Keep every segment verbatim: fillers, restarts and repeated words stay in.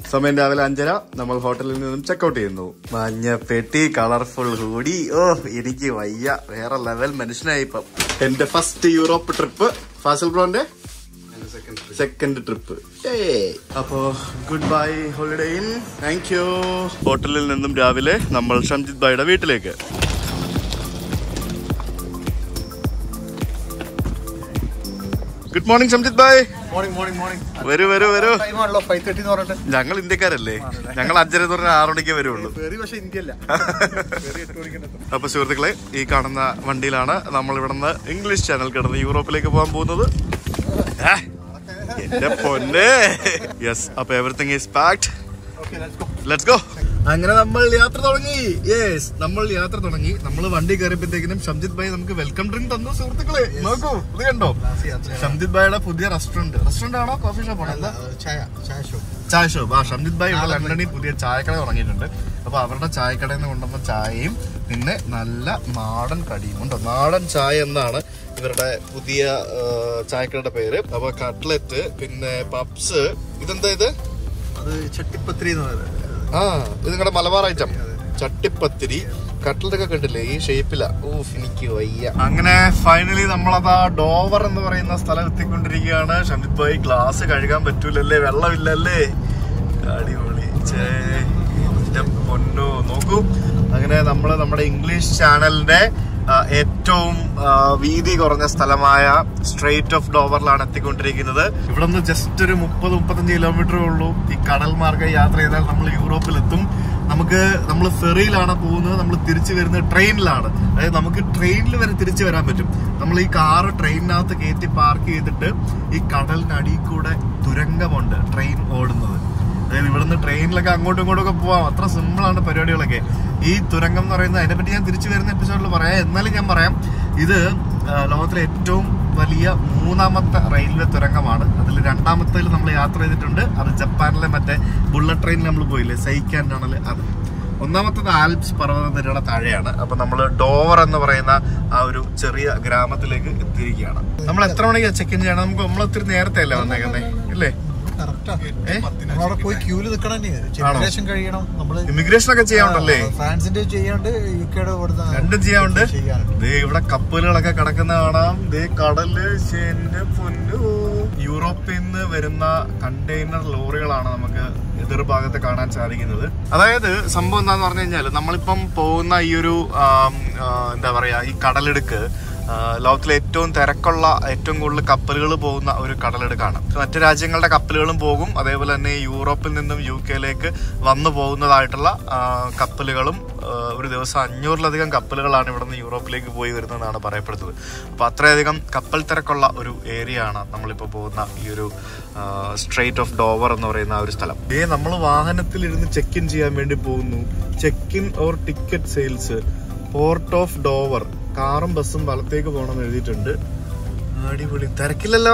സമയം രാവിലെ അഞ്ചര. നമ്മൾ ഹോട്ടലിൽ നിന്നും ചെക്കൗട്ട് ചെയ്യുന്നു. മഞ്ഞ പെട്ടി, കളർഫുൾ ഹൂഡി. ഓ എനിക്ക് വയ്യ, വേറെ ലെവൽ മനുഷ്യനായി ഇപ്പം. എന്റെ ഫസ്റ്റ് യൂറോപ്പ് ട്രിപ്പ്. ഫാസിൽ ബ്രോന്റെ സെക്കൻഡ് ട്രിപ്പ്. അപ്പോ good bye Holiday Inn. Thank you. ഹോട്ടലിൽ നിന്നും രാവിലെ നമ്മൾ ഷംജിത് ഭായിയുടെ വീട്ടിലേക്ക്. Good morning Shamjith bhai. വരൂ വരൂ വരൂ. ഞങ്ങൾ ഇന്ത്യക്കാരല്ലേ, ഞങ്ങൾ അഞ്ചര എന്ന് പറഞ്ഞാൽ ആറു മണിക്ക് വരുള്ളൂ. അപ്പൊ സുഹൃത്തുക്കളെ, ഈ കാണുന്ന വണ്ടിയിലാണ് നമ്മൾ ഇവിടുന്ന് ഇംഗ്ലീഷ് ചാനൽ കിടന്ന് യൂറോപ്പിലേക്ക് പോകാൻ പോകുന്നത്. എന്റെ പൊന്നെ. യെസ്, അപ്പൊ everything is packed. Let's go. അങ്ങനെ നമ്മൾ യാത്ര തുടങ്ങി. യെസ്, നമ്മൾ യാത്ര തുടങ്ങി. നമ്മൾ വണ്ടി കയറിയപ്പോഴത്തേക്കിനും ഷംജിത് ഭായ് നമുക്ക് വെൽക്കം ഡ്രിങ്ക് തന്നു. സുഹൃത്തുക്കളെ നോക്കൂ, ഇത് കണ്ടോ, ഷംജിത് ഭായിയുടെ പുതിയ റെസ്റ്റോറന്റ്. റെസ്റ്റോറന്റ് ആണോ കോഫി ഷോപ്പ് ആണോ? എന്താ? ചായ ഷോപ്പ്. ആ, ഷംജിത് ഭായ് ഇവിടെ ലണ്ടനിൽ പുതിയ ചായക്കട തുടങ്ങിയിട്ടുണ്ട്. അപ്പൊ അവരുടെ ചായക്കടയിൽ നിന്ന് കൊണ്ടുവന്ന ചായയും പിന്നെ നല്ല നാടൻ കടിയും ഉണ്ടോ. നാടൻ ചായ എന്നാണ് ഇവരുടെ പുതിയ ചായക്കടയുടെ പേര്. അപ്പൊ കട്ട്ലറ്റ്, പിന്നെ പപ്സ്. ഇതെന്താ ഇത്? അത് ചട്ടിപ്പത്തിരി എന്ന് പറയുന്നത്. ആ, ഇത് നിങ്ങളുടെ മലബാർ ഐറ്റം ചട്ടിപ്പത്തിരി. കട്ട്ലറ്റൊക്കെ കണ്ടില്ലേ ഈ ഷേപ്പിലാ. ഓഫ്, എനിക്ക് വയ്യ. അങ്ങനെ ഫൈനലി നമ്മളതാ ഡോവർ എന്ന് പറയുന്ന സ്ഥലം എത്തിക്കൊണ്ടിരിക്കുകയാണ്. ഷംജിത് ഭായ്, ഗ്ലാസ് കഴുകാൻ പറ്റൂലല്ലേ, വെള്ളമില്ലല്ലേ? അടിപൊളി. പൊന്നോ, നോക്കൂ. അങ്ങനെ നമ്മള് നമ്മുടെ ഇംഗ്ലീഷ് ചാനലിന്റെ ഏറ്റവും വീതി കുറഞ്ഞ സ്ഥലമായ സ്ട്രെയിറ്റ് ഓഫ് ഡോവറിലാണ് എത്തിക്കൊണ്ടിരിക്കുന്നത്. ഇവിടെ നിന്ന് ജസ്റ്റ് ഒരു മുപ്പത് മുപ്പത്തഞ്ച് കിലോമീറ്ററേ ഉള്ളൂ. ഈ കടൽ മാർഗ്ഗം യാത്ര ചെയ്താൽ നമ്മൾ യൂറോപ്പിലെത്തും. നമുക്ക് നമ്മൾ ഫെറിയിലാണ് പോകുന്നത്, നമ്മൾ തിരിച്ചു വരുന്നത് ട്രെയിനിലാണ്. അതായത് നമുക്ക് ട്രെയിനിൽ വരെ തിരിച്ചു വരാൻ പറ്റും. നമ്മൾ ഈ കാറ് ട്രെയിനിനകത്ത് കയറ്റി പാർക്ക് ചെയ്തിട്ട് ഈ കടലിനടിയിൽ കൂടെ തുരങ്കമുണ്ട് ട്രെയിൻ ഓടുന്നത്. അതായത് ഇവിടുന്ന് ട്രെയിനിലൊക്കെ അങ്ങോട്ടും ഇങ്ങോട്ടും ഒക്കെ പോവാം. അത്ര സിമ്പിളാണ് പരിപാടികളൊക്കെ. ഈ തുരങ്കം എന്ന് പറയുന്നത്, അതിനെപ്പറ്റി ഞാൻ തിരിച്ചു വരുന്ന എപ്പിസോഡിൽ പറയാം. എന്നാലും ഞാൻ പറയാം, ഇത് ലോകത്തിലെ ഏറ്റവും വലിയ മൂന്നാമത്തെ റെയിൽവേ തുരങ്കമാണ്. അതിൽ രണ്ടാമത്തേൽ നമ്മൾ യാത്ര ചെയ്തിട്ടുണ്ട്. അത് ജപ്പാനിലെ മറ്റേ ബുള്ളറ്റ് ട്രെയിനിൽ നമ്മൾ പോയില്ലേ, സൈക്കാൻ ടണൽ. അത് ഒന്നാമത്തത് ആൽപ്സ് പർവ്വതനിരയുടെ താഴെയാണ്. അപ്പൊ നമ്മൾ ഡോവർ എന്ന് പറയുന്ന ആ ഒരു ചെറിയ ഗ്രാമത്തിലേക്ക് എത്തിയിരിക്കുകയാണ്. നമ്മൾ എത്ര മണിക്ക് ചെക്ക് ഇൻ ചെയ്യണം? നമുക്ക് നമ്മൾ ഒത്തിരി നേരത്തെ അല്ലേ വന്നേക്കുന്നേ, ഇല്ലേ? ഇമിഗ്രേഷൻ ഒക്കെ ചെയ്യാണ്ടല്ലേ? ഫ്രാൻസിന്റെ ചെയ്യാണ്ട്, യുകെയുടെ രണ്ടും ചെയ്യാണ്ട്. ഇവിടെ കപ്പലുകളൊക്കെ കിടക്കുന്ന കാണാം. ദേ കടല്. എന്റെ പൊന്നു. യൂറോപ്പിൽ നിന്ന് വരുന്ന കണ്ടെയ്നർ ലോറികളാണ് നമുക്ക് എതിർഭാഗത്ത് കാണാൻ സാധിക്കുന്നത്. അതായത് സംഭവം എന്താന്ന് പറഞ്ഞു കഴിഞ്ഞാൽ, നമ്മളിപ്പം പോകുന്ന ഈ ഒരു എന്താ പറയാ, ഈ കടലിടുക്ക് ലോകത്തിലെ ഏറ്റവും തിരക്കുള്ള, ഏറ്റവും കൂടുതൽ കപ്പലുകൾ പോകുന്ന ഒരു കടലെടുക്കാണ്. മറ്റു രാജ്യങ്ങളുടെ കപ്പലുകളും പോകും. അതേപോലെ തന്നെ യൂറോപ്പിൽ നിന്നും യു കെയിലേക്ക് വന്നു പോകുന്നതായിട്ടുള്ള കപ്പലുകളും ഒരു ദിവസം അഞ്ഞൂറിലധികം കപ്പലുകളാണ് ഇവിടെ നിന്ന് യൂറോപ്പിലേക്ക് പോയി വരുന്നതെന്നാണ് പറയപ്പെടുന്നത്. അപ്പോൾ അത്രയധികം കപ്പൽ തിരക്കുള്ള ഒരു ഏരിയ ആണ് നമ്മളിപ്പോൾ പോകുന്ന ഈ ഒരു സ്ട്രെയിറ്റ് ഓഫ് ഡോവർ എന്ന് പറയുന്ന ഒരു സ്ഥലം. ഏ നമ്മൾ വാഹനത്തിലിരുന്ന് ചെക്ക് ഇൻ ചെയ്യാൻ വേണ്ടി പോകുന്നു. Check in or ticket sales, port of Dover. കാറും ബസ്സും വലത്തേക്ക് പോകണമെന്ന് എഴുതിയിട്ടുണ്ട്. അടിപൊളി. തിരക്കില്ലല്ലോ.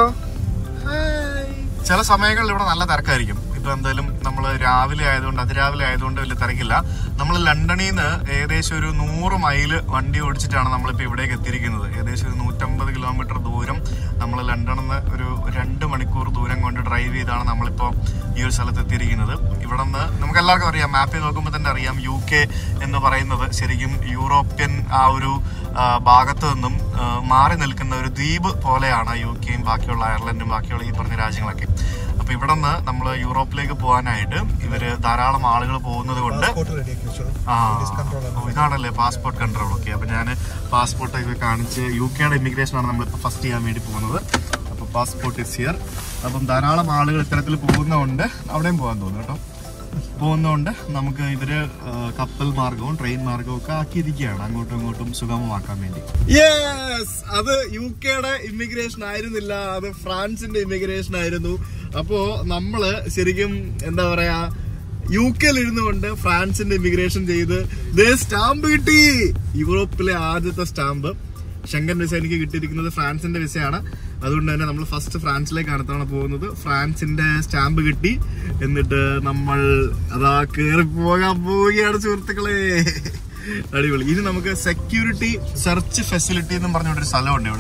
ചില സമയങ്ങളിൽ ഇവിടെ നല്ല തിരക്കായിരിക്കും. ഇപ്പൊ എന്തായാലും നമ്മൾ രാവിലെ ആയതുകൊണ്ട്, അതിരാവിലെ ആയതുകൊണ്ട് വലിയ തിരക്കില്ല. നമ്മൾ ലണ്ടനിൽ നിന്ന് ഏകദേശം ഒരു നൂറ് മൈല് വണ്ടി ഓടിച്ചിട്ടാണ് നമ്മളിപ്പോൾ ഇവിടേക്ക് എത്തിയിരിക്കുന്നത്. ഏകദേശം ഒരു നൂറ്റമ്പത് കിലോമീറ്റർ ദൂരം നമ്മൾ ലണ്ടനിൽ നിന്ന് ഒരു രണ്ട് മണിക്കൂർ ദൂരം കൊണ്ട് ഡ്രൈവ് ചെയ്താണ് നമ്മളിപ്പോൾ ഈ ഒരു സ്ഥലത്ത് എത്തിയിരിക്കുന്നത്. ഇവിടെ നിന്ന് നമുക്ക് എല്ലാവർക്കും അറിയാം, മാപ്പിൽ നോക്കുമ്പോൾ തന്നെ അറിയാം, യു കെ എന്ന് പറയുന്നത് ശരിക്കും യൂറോപ്യൻ ആ ഒരു ഭാഗത്ത് നിന്നും മാറി നിൽക്കുന്ന ഒരു ദ്വീപ് പോലെയാണ് യു കെയും ബാക്കിയുള്ള അയർലൻഡും ബാക്കിയുള്ള ഈ പറഞ്ഞ രാജ്യങ്ങളൊക്കെ. അപ്പൊ ഇവിടെ നിന്ന് നമ്മൾ യൂറോപ്പിലേക്ക് പോകാനായിട്ട് ഇവര് ധാരാളം ആളുകൾ പോകുന്നത് കൊണ്ട് ആ ഇതാണല്ലേ പാസ്പോർട്ട് കൺട്രോൾ. ഓക്കെ, അപ്പൊ ഞാൻ പാസ്പോർട്ട് ഒക്കെ കാണിച്ച്, യു കെയുടെ ഇമിഗ്രേഷൻ ആണ് നമ്മളിപ്പോൾ ഫസ്റ്റ് ചെയ്യാൻ വേണ്ടി പോകുന്നത്. അപ്പൊ പാസ്പോർട്ട് ഇസ് ഹിയർ. അപ്പം ധാരാളം ആളുകൾ ഇത്തരത്തിൽ പോകുന്നതുകൊണ്ട്, അവിടെയും പോകാൻ തോന്നുന്നു കേട്ടോ, പോകുന്നതുകൊണ്ട് നമുക്ക് ഇവര് കപ്പൽ മാർഗവും ട്രെയിൻ മാർഗവും ഒക്കെ ആക്കിയിരിക്കുകയാണ് അങ്ങോട്ടും ഇങ്ങോട്ടും സുഗമമാക്കാൻ വേണ്ടി. യെസ്, അത് യു കെയുടെ ഇമിഗ്രേഷൻ ആയിരുന്നില്ല, അത് ഫ്രാൻസിന്റെ ഇമിഗ്രേഷൻ ആയിരുന്നു. അപ്പോ നമ്മള് ശരിക്കും എന്താ പറയാ, യു കെയിൽ ഇരുന്നുകൊണ്ട് ഫ്രാൻസിന്റെ ഇമിഗ്രേഷൻ ചെയ്ത് സ്റ്റാമ്പ് കിട്ടി. യൂറോപ്പിലെ ആദ്യത്തെ സ്റ്റാമ്പ്. ഷെങ്കൻ വിസ എനിക്ക് കിട്ടിയിരിക്കുന്നത് ഫ്രാൻസിന്റെ വിസയാണ്. അതുകൊണ്ട് തന്നെ നമ്മൾ ഫസ്റ്റ് ഫ്രാൻസിലേക്കാണ് തവണ പോകുന്നത്. ഫ്രാൻസിന്റെ സ്റ്റാമ്പ് കിട്ടി. എന്നിട്ട് നമ്മൾ അതാ കയറി പോകാൻ പോവുകയാണ് സുഹൃത്തുക്കളെ. അടിപൊളി. ഇനി നമുക്ക് സെക്യൂരിറ്റി സെർച്ച് ഫെസിലിറ്റി എന്നും പറഞ്ഞൊരു സ്ഥലമുണ്ട് ഇവിടെ.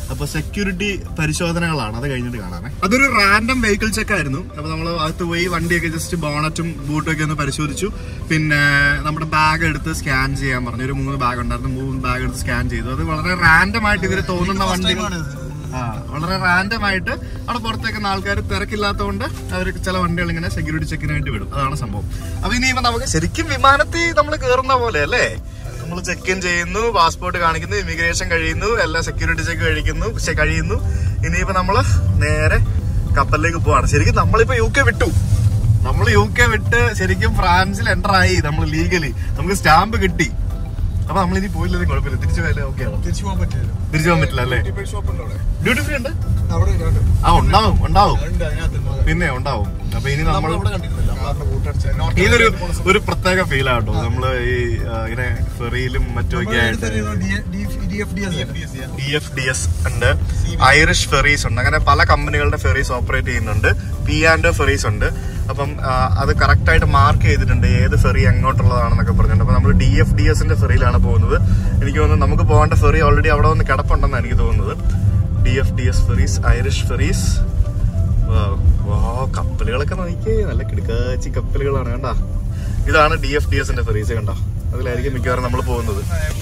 അപ്പൊ സെക്യൂരിറ്റി പരിശോധനകളാണ്, അത് കഴിഞ്ഞിട്ട് കാണാമേ. അതൊരു റാൻഡം വെഹിക്കിൾ ചെക്ക് ആയിരുന്നു. അപ്പൊ നമ്മൾ അകത്ത് പോയി വണ്ടിയൊക്കെ ജസ്റ്റ് ബോണറ്റും ബൂട്ടും ഒക്കെ ഒന്ന് പരിശോധിച്ചു. പിന്നെ നമ്മുടെ ബാഗ് എടുത്ത് സ്കാൻ ചെയ്യാൻ പറഞ്ഞു. ഒരു മൂന്ന് ബാഗ് ഉണ്ടായിരുന്നു, മൂന്ന് ബാഗ് എടുത്ത് സ്കാൻ ചെയ്തു. അത് വളരെ റാൻഡം ആയിട്ട് ഇവര് തോന്നുന്ന വണ്ടികൾ, ആ വളരെ റാൻഡം ആയിട്ട് അവിടെ പുറത്തേക്കുന്ന ആൾക്കാർ തിരക്കില്ലാത്തതുകൊണ്ട് അവർ ചില വണ്ടികൾ ഇങ്ങനെ സെക്യൂരിറ്റി ചെക്കിനായിട്ട് വിടും. അതാണ് സംഭവം. അപ്പൊ ഇനിയിപ്പോ നമുക്ക് ശരിക്കും വിമാനത്തിൽ നമ്മൾ കയറുന്ന പോലെ അല്ലേ, നമ്മൾ ചെക്ക് ഇൻ ചെയ്യുന്നു, പാസ്പോർട്ട് കാണിക്കുന്നു, ഇമിഗ്രേഷൻ കഴിയുന്നു, എല്ലാം സെക്യൂരിറ്റി ചെക്ക് കഴിക്കുന്നു കഴിയുന്നു ഇനിയിപ്പോ നമ്മള് നേരെ കപ്പലിലേക്ക് പോവാണ്. ശരിക്കും നമ്മളിപ്പോ യു കെ വിട്ടു, നമ്മൾ യു കെ വിട്ട് ശരിക്കും ഫ്രാൻസിൽ എൻ്റർ ആയി. നമ്മൾ ലീഗലി നമുക്ക് സ്റ്റാമ്പ് കിട്ടി. അപ്പൊ നമ്മളിനി പോയില്ലെങ്കിൽ കുഴപ്പമില്ല, തിരിച്ചു പോയാലേ ഓക്കെ ആണോ? തിരിച്ചു പോകാൻ പറ്റില്ല, തിരിച്ചു പോകാൻ പറ്റില്ല അല്ലേ? ഡ്യൂട്ടി ഫ്രീ ഉണ്ട്, ആ ഉണ്ടാവും ഉണ്ടാവും പിന്നെ ഉണ്ടാവും. അപ്പൊ ഇനി നമ്മൾ ഇതൊരു ഒരു പ്രത്യേക ഫീൽ ആട്ടോ. നമ്മള് ഈ ഇങ്ങനെ ഫെറിയിലും മറ്റുമൊക്കെ ആയിട്ട് ഡി എഫ് ഡി എസ് ഉണ്ട്, ഐറിഷ് ഫെറീസ് ഉണ്ട്, അങ്ങനെ പല കമ്പനികളുടെ ഫെറീസ് ഓപ്പറേറ്റ് ചെയ്യുന്നുണ്ട്. പി ആൻഡ് ഫെറീസ് ഉണ്ട്. അപ്പം അത് കറക്റ്റ് ആയിട്ട് മാർക്ക് ചെയ്തിട്ടുണ്ട് ഏത് ഫെറി എങ്ങോട്ടുള്ളതാണെന്നൊക്കെ പറഞ്ഞിട്ടുണ്ട്. അപ്പൊ നമ്മൾ ഡി എഫ് ഡി എസിന്റെ ഫെറിയിലാണ് പോകുന്നത്. എനിക്ക് തോന്നുന്നു നമുക്ക് പോകേണ്ട ഫെറി ഓൾറെഡി അവിടെ വന്ന് കിടപ്പുണ്ടെന്നാണ് എനിക്ക് തോന്നുന്നത്. D F D S ferries, Irish ferries. വാ കപ്പലുകളൊക്കെ നോക്കിയേ, നല്ല കിടക്കാച്ചി കപ്പലുകളാണ് കണ്ടാ. ഇതാണ് ഡി എഫ് ഡി എസിന്റെ ഫെറീസ് കണ്ടോ. അതിലായിരിക്കും മിക്കവാറും നമ്മൾ പോകുന്നത്.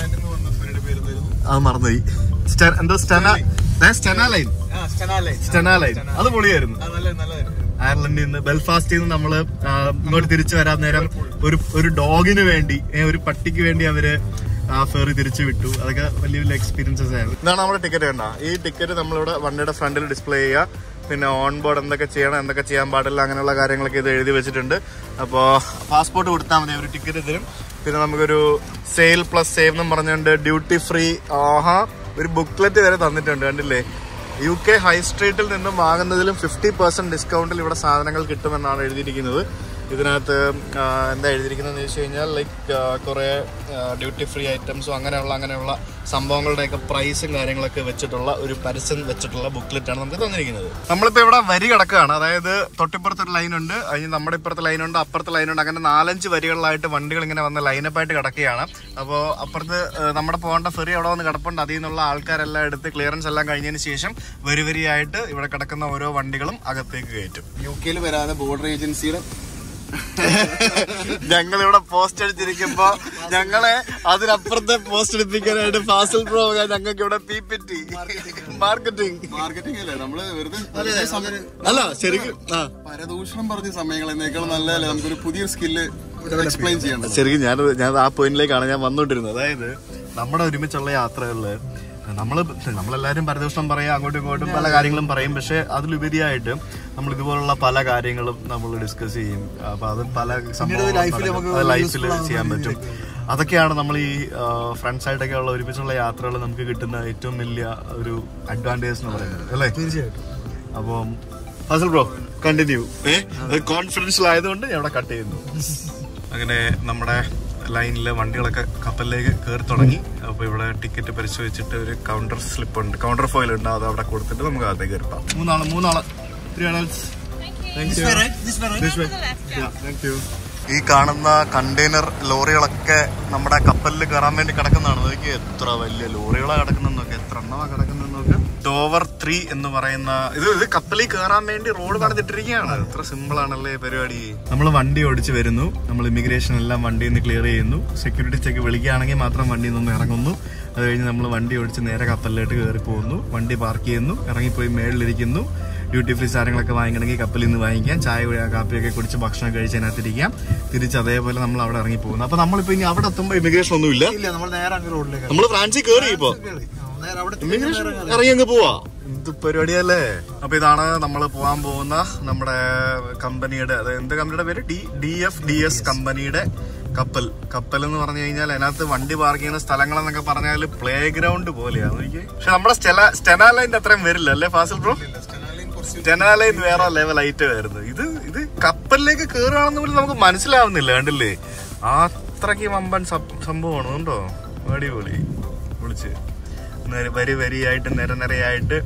അത് മറന്നുപോയി. എന്തോ Stena Stena line Stena line അത് പൊളിയായിരുന്നു. അയർലൻഡിൽ നിന്ന് ബെൽഫാസ്റ്റിൽ നിന്ന് നമ്മള് ഇങ്ങോട്ട് തിരിച്ചു വരാൻ നേരം ഒരു ഒരു ഡോഗിന് വേണ്ടി, ഒരു പട്ടിക്ക് വേണ്ടി അവര് ആ ഫെറി തിരിച്ചു വിട്ടു. അതൊക്കെ വലിയ വലിയ എക്സ്പീരിയൻസസ് ആയിരുന്നു. ഇതാണ് നമ്മുടെ ടിക്കറ്റ് കണ്ട. ഈ ടിക്കറ്റ് നമ്മളിവിടെ വണ്ടിയുടെ ഫ്രണ്ടിൽ ഡിസ്പ്ലേ ചെയ്യുക. പിന്നെ ഓൺ ബോർഡ് എന്തൊക്കെ ചെയ്യണം, എന്തൊക്കെ ചെയ്യാൻ പാടില്ല, അങ്ങനെയുള്ള കാര്യങ്ങളൊക്കെ ഇത് എഴുതി വെച്ചിട്ടുണ്ട്. അപ്പോൾ പാസ്പോർട്ട് കൊടുത്താൽ മതി, ഒരു ടിക്കറ്റ് തരും. പിന്നെ നമുക്കൊരു സെയിൽ പ്ലസ് സേവ് എന്നും പറഞ്ഞുകൊണ്ട് ഡ്യൂട്ടി ഫ്രീ, ആഹാ ഒരു ബുക്ക്ലെറ്റ് വരെ തന്നിട്ടുണ്ട് കണ്ടില്ലേ. യു കെ ഹൈ സ്ട്രീറ്റിൽ നിന്നും വാങ്ങുന്നതിലും ഫിഫ്റ്റി പെർസെന്റ് ഡിസ്കൗണ്ടിൽ ഇവിടെ സാധനങ്ങൾ കിട്ടുമെന്നാണ് എഴുതിയിരിക്കുന്നത്. ഇതിനകത്ത് എന്താ എഴുതിയിരിക്കുന്നതെന്ന് ചോദിച്ചു കഴിഞ്ഞാൽ ലൈക്ക് കുറെ ഡ്യൂട്ടി ഫ്രീ ഐറ്റംസും അങ്ങനെയുള്ള അങ്ങനെയുള്ള സംഭവങ്ങളുടെയൊക്കെ പ്രൈസും കാര്യങ്ങളൊക്കെ വെച്ചിട്ടുള്ള ഒരു പരസ്യം വെച്ചിട്ടുള്ള ബുക്ക്ലെറ്റ് ആണ് നമുക്ക് തന്നിരിക്കുന്നത്. നമ്മളിപ്പോൾ ഇവിടെ വരി കിടക്കുകയാണ്. അതായത് തൊട്ടിപ്പുറത്തൊരു ലൈനുണ്ട്, അതിന് നമ്മുടെ ഇപ്പുറത്തെ ലൈനുണ്ട്, അപ്പുറത്തെ ലൈനുണ്ട്, അങ്ങനെ നാലഞ്ച് വരികളിലായിട്ട് വണ്ടികൾ ഇങ്ങനെ വന്ന് ലൈനപ്പായിട്ട് കിടക്കുകയാണ്. അപ്പോൾ അപ്പുറത്ത് നമ്മുടെ പോകേണ്ട ഫെറി അവിടെ വന്ന് കിടപ്പുണ്ട്. അതിൽ നിന്നുള്ള ആൾക്കാരെല്ലാം എടുത്ത് ക്ലിയറൻസ് എല്ലാം കഴിഞ്ഞതിന് ശേഷം വരി വരിയായിട്ട് ഇവിടെ കിടക്കുന്ന ഓരോ വണ്ടികളും അകത്തേക്ക് കയറ്റും. യു കെയിൽ വരാതെ ബോർഡർ ഏജൻസിയുടെ ഞങ്ങളിവിടെ പോസ്റ്റ് അടിച്ചിരിക്കുമ്പോ ഞങ്ങളെ അതിനപ്പുറത്തെ പോസ്റ്റ് എടുപ്പിക്കാനായിട്ട് ഫാസിൽ പ്രോ ഞങ്ങൾക്ക് ഇവിടെ P P T marketing marketing അല്ലേ നമ്മള് വെറുതെ അല്ല ശരിക്കും പരദൂഷണം പറഞ്ഞ സമയങ്ങളെന്നേക്കാൾ നല്ലതല്ലേ നമുക്കൊരു പുതിയൊരു സ്കില്ല് എക്സ്പ്ലെയിൻ ചെയ്യണം. ശരിക്കും ഞാൻ ഞാൻ ആ പോയിന്റിലേക്കാണ് ഞാൻ വന്നോണ്ടിരുന്നത്. അതായത് നമ്മുടെ ഒരുമിച്ചുള്ള യാത്രകളില് നമ്മള് നമ്മളെല്ലാരും പരദൂഷണം പറയാം, അങ്ങോട്ടും ഇങ്ങോട്ടും പല കാര്യങ്ങളും പറയും. പക്ഷെ അതിലുപരിയായിട്ട് നമ്മൾ ഇതുപോലുള്ള പല കാര്യങ്ങളും നമ്മൾ ഡിസ്കസ് ചെയ്യും. അപ്പൊ അത് പല സംഭവം ലൈഫിൽ ചെയ്യാൻ പറ്റും. അതൊക്കെയാണ് നമ്മൾ ഈ ഫ്രണ്ട്സ് ആയിട്ടൊക്കെ ഉള്ള ഒരുമിച്ചുള്ള യാത്രകൾ നമുക്ക് കിട്ടുന്ന ഏറ്റവും വലിയ ഒരു അഡ്വാൻറ്റേജ് എന്ന് പറയുന്നത് അല്ലേ? തീർച്ചയായിട്ടും. അപ്പം ഫസൽ ബ്രോ കണ്ടിന്യൂ. കോൺഫിഡൻഷ്യൽ ആയതുകൊണ്ട് ഞാൻ ഇവിടെ കട്ട് ചെയ്യുന്നു. അങ്ങനെ നമ്മുടെ ലൈനിലെ വണ്ടികളൊക്കെ കപ്പലിലേക്ക് കയറി തുടങ്ങി. അപ്പൊ ഇവിടെ ടിക്കറ്റ് പരിശോധിച്ചിട്ട് ഒരു കൗണ്ടർ സ്ലിപ്പ് ഉണ്ട്, കൗണ്ടർ ഫോയിൽ ഉണ്ട്, അത് അവിടെ കൊടുത്തിട്ട് നമുക്ക് അകത്തേക്ക് കയറിപ്പാം. മൂന്നാള് മൂന്നാള് ഈ കാണുന്ന കണ്ടെയ്നർ ലോറികളൊക്കെ നമ്മുടെ കപ്പലിൽ കയറാൻ വേണ്ടി കിടക്കുന്നതാണ്. നോക്കി എത്ര വലിയ ലോറികളാണ് കിടക്കുന്നതൊക്കെ, എത്ര എണ്ണമാണ് കിടക്കുന്നതൊക്കെ. ഡോവർ ത്രീ എന്ന് പറയുന്ന ഇത് ഇത് കപ്പലിൽ കയറാൻ വേണ്ടി റോഡ് പണിതിട്ടിരിക്കുകയാണ്. എത്ര സിമ്പിൾ ആണല്ലേ പരിപാടി. നമ്മൾ വണ്ടി ഓടിച്ച് വരുന്നു, നമ്മൾ ഇമിഗ്രേഷൻ എല്ലാം വണ്ടിയിൽ നിന്ന് ക്ലിയർ ചെയ്യുന്നു, സെക്യൂരിറ്റി ചെക്ക് വിളിക്കുകയാണെങ്കിൽ മാത്രം വണ്ടിയിൽ നിന്ന് ഇറങ്ങുന്നു. അത് കഴിഞ്ഞ് നമ്മൾ വണ്ടി ഓടിച്ച് നേരെ കപ്പലിലോട്ട് കയറി പോകുന്നു, വണ്ടി പാർക്ക് ചെയ്യുന്നു, ഇറങ്ങിപ്പോയി മേളിലിരിക്കുന്നു. ഡ്യൂട്ടി ഫ്രീ സാധനങ്ങളൊക്കെ വാങ്ങിക്കണമെങ്കിൽ കപ്പലിൽ നിന്ന് വാങ്ങിക്കാം, ചായ കാപ്പിയൊക്കെ കുടിച്ച് ഭക്ഷണം കഴിച്ച് അതിനകത്തിരിക്കാം. തിരിച്ച് അതേപോലെ നമ്മൾ അവിടെ ഇറങ്ങി പോകുന്നു. അപ്പൊ നമ്മളിപ്പോ ഇനി അവിടെ എത്തുമ്പോ ഇമിഗ്രേഷൻ ഒന്നും ഇല്ല, നമ്മൾ ഫ്രാൻസിൽ കയറി ഇപ്പോ ഇറങ്ങി അങ്ങ് പോവാ. എന്ത് പരിപാടിയല്ലേ. അപ്പൊ ഇതാണ് നമ്മൾ പോകാൻ പോകുന്ന നമ്മുടെ കമ്പനിയുടെ, എന്ത് കമ്പനിയുടെ പേര്, D D F D S കമ്പനിയുടെ കപ്പൽ. കപ്പൽ എന്ന് പറഞ്ഞു കഴിഞ്ഞാൽ അതിനകത്ത് വണ്ടി പാർക്ക് ചെയ്യുന്ന സ്ഥലങ്ങളെന്നൊക്കെ പറഞ്ഞാൽ പ്ലേ ഗ്രൗണ്ട് പോലെയാണ്. പക്ഷെ നമ്മുടെ സ്റ്റെന ലൈൻ്റെ അത്രയും വരില്ല അല്ലേ ഫാസിൽ ബ്രോ? സ്റ്റെന ലൈൻ വേറെ ലെവൽ ഐറ്റം ആയിരുന്നു. ഇത് ഇത് കപ്പലിലേക്ക് കയറുകയാണെന്ന് പോലും നമുക്ക് മനസ്സിലാവുന്നില്ല കണ്ടില്ലേ. അത്രയ്ക്ക് വമ്പൻ സംഭവമാണ് കേട്ടോ. അടിപൊളി വിളിച്ച് വരി വരിയായിട്ട് നിര നിരയായിട്ട്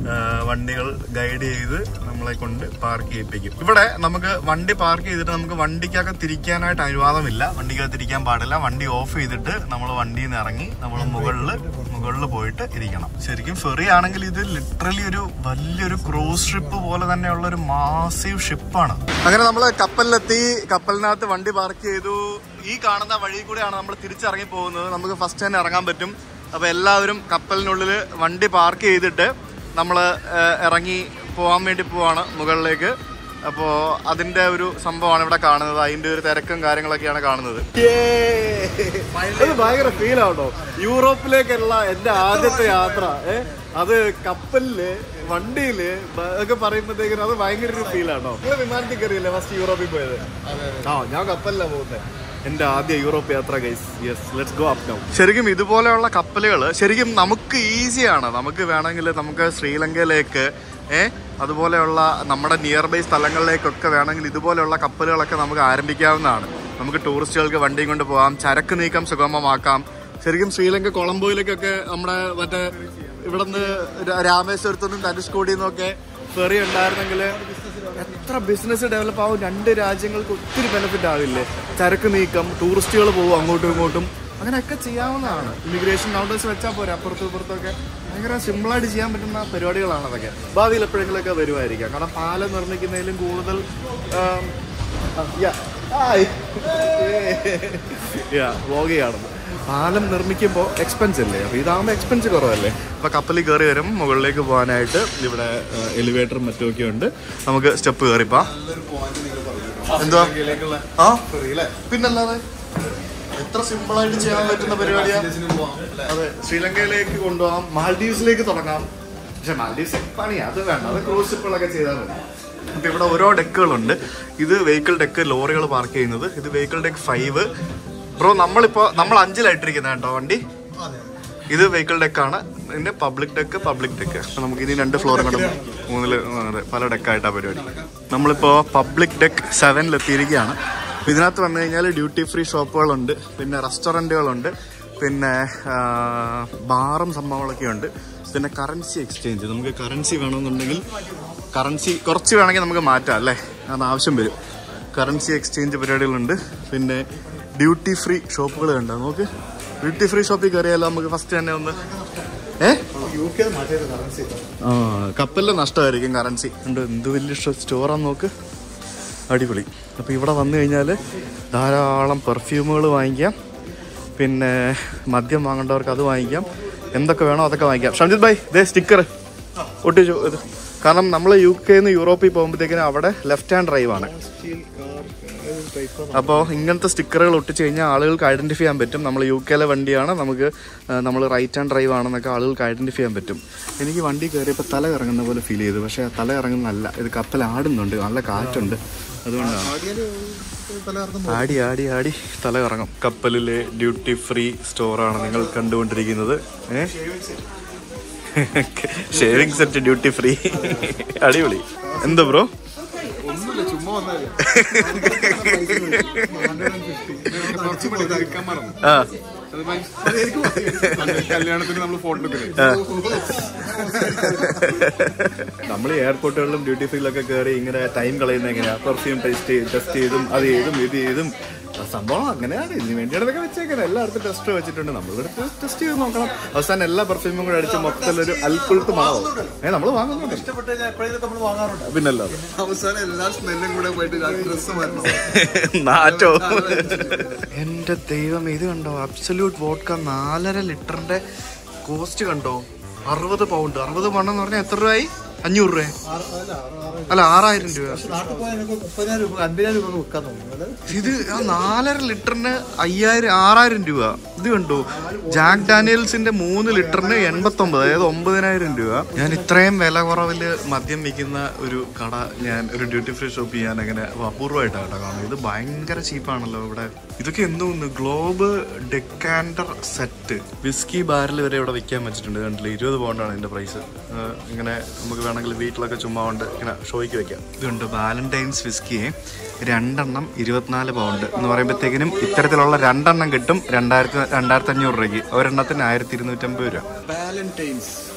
വണ്ടികൾ ഗൈഡ് ചെയ്ത് നമ്മളെ കൊണ്ട് പാർക്ക് ചെയ്യിപ്പിക്കും. ഇവിടെ നമുക്ക് വണ്ടി പാർക്ക് ചെയ്തിട്ട് നമുക്ക് വണ്ടിക്കകത്ത് തിരിക്കാനായിട്ട് അനുവാദമില്ല. വണ്ടിക്കകത്ത് തിരിക്കാൻ പാടില്ല. വണ്ടി ഓഫ് ചെയ്തിട്ട് നമ്മൾ വണ്ടിയിൽ നിന്ന് ഇറങ്ങി നമ്മൾ മുകളിൽ മുകളിൽ പോയിട്ട് ഇരിക്കണം. ശരിക്കും ഫെറി ആണെങ്കിൽ ഇത് ലിറ്ററലി ഒരു വലിയൊരു ക്രൂസ് ഷിപ്പ് പോലെ തന്നെയുള്ള ഒരു മാസീവ് ഷിപ്പാണ്. അങ്ങനെ നമ്മൾ കപ്പലിലെത്തി. കപ്പലിനകത്ത് വണ്ടി പാർക്ക് ചെയ്തു. ഈ കാണുന്ന വഴി കൂടെയാണ് നമ്മൾ തിരിച്ചിറങ്ങി പോകുന്നത്. നമുക്ക് ഫസ്റ്റ് തന്നെ ഇറങ്ങാൻ പറ്റും. അപ്പോൾ എല്ലാവരും കപ്പലിനുള്ളിൽ വണ്ടി പാർക്ക് ചെയ്തിട്ട് നമ്മൾ ഇറങ്ങി പോകാൻ വേണ്ടി പോവാണ് മുകളിലേക്ക്. അപ്പോൾ അതിൻ്റെ ഒരു സംഭവമാണ് ഇവിടെ കാണുന്നത്. അതിൻ്റെ ഒരു തിരക്കും കാര്യങ്ങളൊക്കെയാണ് കാണുന്നത്. അത് ഭയങ്കര ഫീലാട്ടോ. യൂറോപ്പിലേക്കുള്ള എൻ്റെ ആദ്യത്തെ യാത്ര അത് കപ്പലില് വണ്ടിയില് ഒക്കെ പറയുമ്പോഴത്തേക്കും അത് ഭയങ്കര ഒരു ഫീലാട്ടോ. നിങ്ങൾ വിമാനത്തിൽ കയറിയല്ലേ ഫസ്റ്റ് യൂറോപ്പിൽ പോയത്? ആ, ഞാൻ കപ്പലിലാണ് പോകുന്നത്. എന്റെ ആദ്യ യൂറോപ്പ് യാത്ര guys. Yes, let's go up now. ശരിക്കും ഇതുപോലെയുള്ള കപ്പലുകൾ ശരിക്കും നമുക്ക് ഈസിയാണ്. നമുക്ക് വേണമെങ്കിൽ നമുക്ക് ശ്രീലങ്കയിലേക്ക് ഏഹ് അതുപോലെയുള്ള നമ്മുടെ നിയർ ബൈ സ്ഥലങ്ങളിലേക്കൊക്കെ വേണമെങ്കിൽ ഇതുപോലെയുള്ള കപ്പലുകളൊക്കെ നമുക്ക് ആരംഭിക്കാവുന്നതാണ്. നമുക്ക് ടൂറിസ്റ്റുകൾക്ക് വണ്ടിയും കൊണ്ട് പോകാം. ചരക്ക് നീക്കം സുഗമമാക്കാം. ശരിക്കും ശ്രീലങ്ക കൊളംബോയിലേക്കൊക്കെ നമ്മുടെ മറ്റേ ഇവിടെ നിന്ന് രാമേശ്വരത്തു നിന്നും ധനുഷ്കോടിയിൽ നിന്നൊക്കെ ഫെറി ഉണ്ടായിരുന്നെങ്കിൽ എത്ര ബിസിനസ് ഡെവലപ്പ് ആവും. രണ്ട് രാജ്യങ്ങൾക്ക് ഒത്തിരി ബെനിഫിറ്റ് ആവില്ലേ? ചരക്ക് നീക്കം, ടൂറിസ്റ്റുകൾ പോകും അങ്ങോട്ടും ഇങ്ങോട്ടും, അങ്ങനെയൊക്കെ ചെയ്യാവുന്നതാണ്. ഇമിഗ്രേഷൻ കൗണ്ടേഴ്സ് വെച്ചാൽ പോരെ. അപ്പുറത്തും ഇപ്പുറത്തൊക്കെ ഭയങ്കര സിമ്പിളായിട്ട് ചെയ്യാൻ പറ്റുന്ന പരിപാടികളാണ് അതൊക്കെ. ഭാവിയിൽ എപ്പോഴെങ്കിലുമൊക്കെ വരുമായിരിക്കാം. കാരണം പാലം നിർമ്മിക്കുന്നതിലും കൂടുതൽ വ്ലോഗ് ചെയ്യണം. പാലം നിർമ്മിക്കുമ്പോൾ എക്സ്പെൻസ് അല്ലേ? അപ്പോൾ ഇതാകുമ്പോൾ എക്സ്പെൻസ് കുറവല്ലേ? അപ്പോൾ കപ്പലിൽ കയറി വരും. മുകളിലേക്ക് പോകാനായിട്ട് ഇവിടെ എലിവേറ്ററും മറ്റുമൊക്കെ ഉണ്ട്. നമുക്ക് സ്റ്റെപ്പ് കയറിപ്പാ. എന്തുവാ? ആ, പിന്നല്ലാതെ എത്ര സിമ്പിളായിട്ട് ചെയ്യാൻ പറ്റുന്ന പരിപാടിയാണ്. അതെ, ശ്രീലങ്കയിലേക്ക് കൊണ്ടുപോകാം. മാൽഡീവ്സിലേക്ക് തുടങ്ങാം. പക്ഷെ മാൽഡീവ്സ് പണിയാ, അത് വേണ്ട. അത് ക്രൂസ് ഷിപ്പുകളൊക്കെ ചെയ്താൽ മതി. അപ്പം ഇവിടെ ഓരോ ഡെക്കുകളുണ്ട്. ഇത് വെഹിക്കിൾ ഡെക്ക്, ലോറികൾ പാർക്ക് ചെയ്യുന്നത്. ഇത് വെഹിക്കിൾ ഡെക്ക് ഫൈവ്. ബ്രോ, നമ്മളിപ്പോൾ നമ്മൾ അഞ്ചിലായിട്ടിരിക്കുന്നത് കേട്ടോ വണ്ടി. ഇത് വെഹിക്കിൾ ഡെക്കാണ്. ഇതിന്റെ പബ്ലിക് ഡെക്ക് പബ്ലിക് ഡെക്ക് നമുക്ക് ഇനി രണ്ട് ഫ്ലോറും കണ്ടു മൂന്നില് അതെ പല ഡെക്കായിട്ടാണ് പരിപാടി. നമ്മളിപ്പോൾ പബ്ലിക് ഡെക്ക് സെവനിലെത്തിയിരിക്കുകയാണ്. ഇതിനകത്ത് വന്നു കഴിഞ്ഞാൽ ഡ്യൂട്ടി ഫ്രീ ഷോപ്പുകളുണ്ട്, പിന്നെ റെസ്റ്റോറൻറ്റുകളുണ്ട്, പിന്നെ ബാറും സംഭവങ്ങളൊക്കെ ഉണ്ട്. പിന്നെ കറൻസി എക്സ്ചേഞ്ച്, നമുക്ക് കറൻസി വേണമെന്നുണ്ടെങ്കിൽ കറൻസി കുറച്ച് വേണമെങ്കിൽ നമുക്ക് മാറ്റാം അല്ലേ, അത് ആവശ്യം വരും. കറൻസി എക്സ്ചേഞ്ച് പരിപാടികളുണ്ട്. പിന്നെ ഡ്യൂട്ടി ഫ്രീ ഷോപ്പുകൾ കണ്ടോ നോക്ക്. ഡ്യൂട്ടി ഫ്രീ ഷോപ്പിൽ കയറിയാലോ നമുക്ക് ഫസ്റ്റ് തന്നെ ഒന്ന് ഏഹ് ആ കപ്പലിൽ നഷ്ടമായിരിക്കും കറൻസി ഉണ്ട്. എന്ത് വലിയ സ്റ്റോറാന്ന് നോക്ക്, അടിപൊളി. അപ്പോൾ ഇവിടെ വന്നു കഴിഞ്ഞാൽ ധാരാളം പെർഫ്യൂമുകൾ വാങ്ങിക്കാം, പിന്നെ മദ്യം വാങ്ങേണ്ടവർക്ക് അത് വാങ്ങിക്കാം, എന്തൊക്കെ വേണോ അതൊക്കെ വാങ്ങിക്കാം. ഷംജിത് ഭായ് ദേ സ്റ്റിക്കർ ഒട്ടിച്ചു. ഇത് കാരണം നമ്മൾ യു കെയിൽ നിന്ന് യൂറോപ്പിൽ പോകുമ്പോഴത്തേക്കിനും അവിടെ ലെഫ്റ്റ് ഹാൻഡ് ഡ്രൈവ് ആണ്. അപ്പോൾ ഇങ്ങനത്തെ സ്റ്റിക്കറുകൾ ഒട്ടിച്ച് കഴിഞ്ഞാൽ ആളുകൾക്ക് ഐഡൻറ്റിഫൈ ചെയ്യാൻ പറ്റും നമ്മൾ യു കെയിലെ വണ്ടിയാണ്, നമുക്ക് നമ്മൾ റൈറ്റ് ഹാൻഡ് ഡ്രൈവ് ആണെന്നൊക്കെ ആളുകൾക്ക് ഐഡൻറ്റിഫൈ ചെയ്യാൻ പറ്റും. എനിക്ക് വണ്ടി കയറിയപ്പോൾ തല ഇറങ്ങുന്ന പോലെ ഫീൽ ചെയ്തു. പക്ഷേ തല ഇറങ്ങുന്നതല്ല, ഇത് കപ്പൽ ആടുന്നുണ്ട്, നല്ല കാറ്റുണ്ട്, അതുകൊണ്ടാണ് ആടി ആടി ആടി തല ഇറങ്ങും. കപ്പലിലെ ഡ്യൂട്ടി ഫ്രീ സ്റ്റോറാണ് നിങ്ങൾ കണ്ടുകൊണ്ടിരിക്കുന്നത്. ഏഹ് ഷേവിംഗ് സെറ്റ് ഡ്യൂട്ടി ഫ്രീ, അടിപൊളി. എന്താ ബ്രോ? നമ്മൾ എയർപോർട്ടുകളിലും ഡ്യൂട്ടി ഫ്രീയിലൊക്കെ കയറി ഇങ്ങനെ ടൈം കളയുന്നത് എങ്ങനെയാ? പെർഫ്യൂം ടെസ്റ്റ് ടെസ്റ്റ് ചെയ്തും അത് ചെയ്തും ഇത് ചെയ്തും സംഭവം അങ്ങനെയാണ്. ഇതിന് വേണ്ടിയാണതൊക്കെ വെച്ചേക്കുന്നത്. എല്ലായിടത്തും ടെസ്റ്റ് വെച്ചിട്ടുണ്ട്. നമ്മളിവിടെ ടെസ്റ്റ് ചെയ്ത് നോക്കണം. അവസാനം എല്ലാ പെർഫ്യൂമും കൂടെ അടിച്ച് മൊത്തത്തിലൊരു അൽക്കുലത്ത് മാവും. ഏ നമ്മൾ വാങ്ങുന്നുണ്ട്, പിന്നല്ലാതെ അവസാനം എല്ലാ സ്മെല്ലും കൂടെ പോയിട്ട് നാറ്റോ. എന്റെ ദൈവം, ഇത് കണ്ടോ? അബ്സല്യൂട്ട് വോഡ്ക നാലര ലിറ്ററിന്റെ കോസ്റ്റ് കണ്ടോ? അറുപത് പൗണ്ട്. അറുപത് പൗണ്ട് എന്ന് പറഞ്ഞാൽ എത്ര രൂപയായി? അഞ്ഞൂറ് രൂപ അല്ല, ആറായിരം രൂപ. ഇത് നാലര ലിറ്ററിന് അയ്യായിരം ആറായിരം രൂപ. ഇത് കണ്ടു, ജാക്ക് ഡാനിയൽസിന്റെ മൂന്ന് ലിറ്ററിന് എൺപത്തി ഒമ്പത്, അതായത് ഒമ്പതിനായിരം രൂപ. ഞാൻ ഇത്രയും വില കുറവില് മദ്യം വിൽക്കുന്ന ഒരു കട, ഞാൻ ഒരു ഡ്യൂട്ടി ഫ്രീ ഷോപ്പ് ചെയ്യാൻ അങ്ങനെ അപൂർവമായിട്ടാണ് കേട്ടോ കാണുന്നത്. ഇത് ഭയങ്കര ചീപ്പാണല്ലോ ഇവിടെ. ഇതൊക്കെ എന്തോന്ന് globe decanter set whisky barrel വരെ ഇവിടെ വിൽക്കാൻ വെച്ചിട്ടുണ്ട്. കണ്ടില്ല, ഇരുപത് പൗണ്ടാണ് ഇതിന്റെ പ്രൈസ്. ഇങ്ങനെ നമുക്ക് വേണമെങ്കിൽ വീട്ടിലൊക്കെ ചുമ്മാ കൊണ്ട് ഇങ്ങനെ ഷോയ്ക്ക് വെക്കാം. ഇതുണ്ട് വാലന്റൈൻസ് വിസ്കിയെ രണ്ടെണ്ണം ഇരുപത്തിനാല് പൗണ്ട് എന്ന് പറയുമ്പോഴത്തേക്കിനും ഇത്തരത്തിലുള്ള രണ്ടെണ്ണം കിട്ടും രണ്ടായിരത്തി രണ്ടായിരത്തി അഞ്ഞൂറ് രൂപയ്ക്ക്. ഒരെണ്ണത്തിന് ആയിരത്തി ഇരുന്നൂറ്റമ്പത് രൂപ. വാലന്റൈൻസ്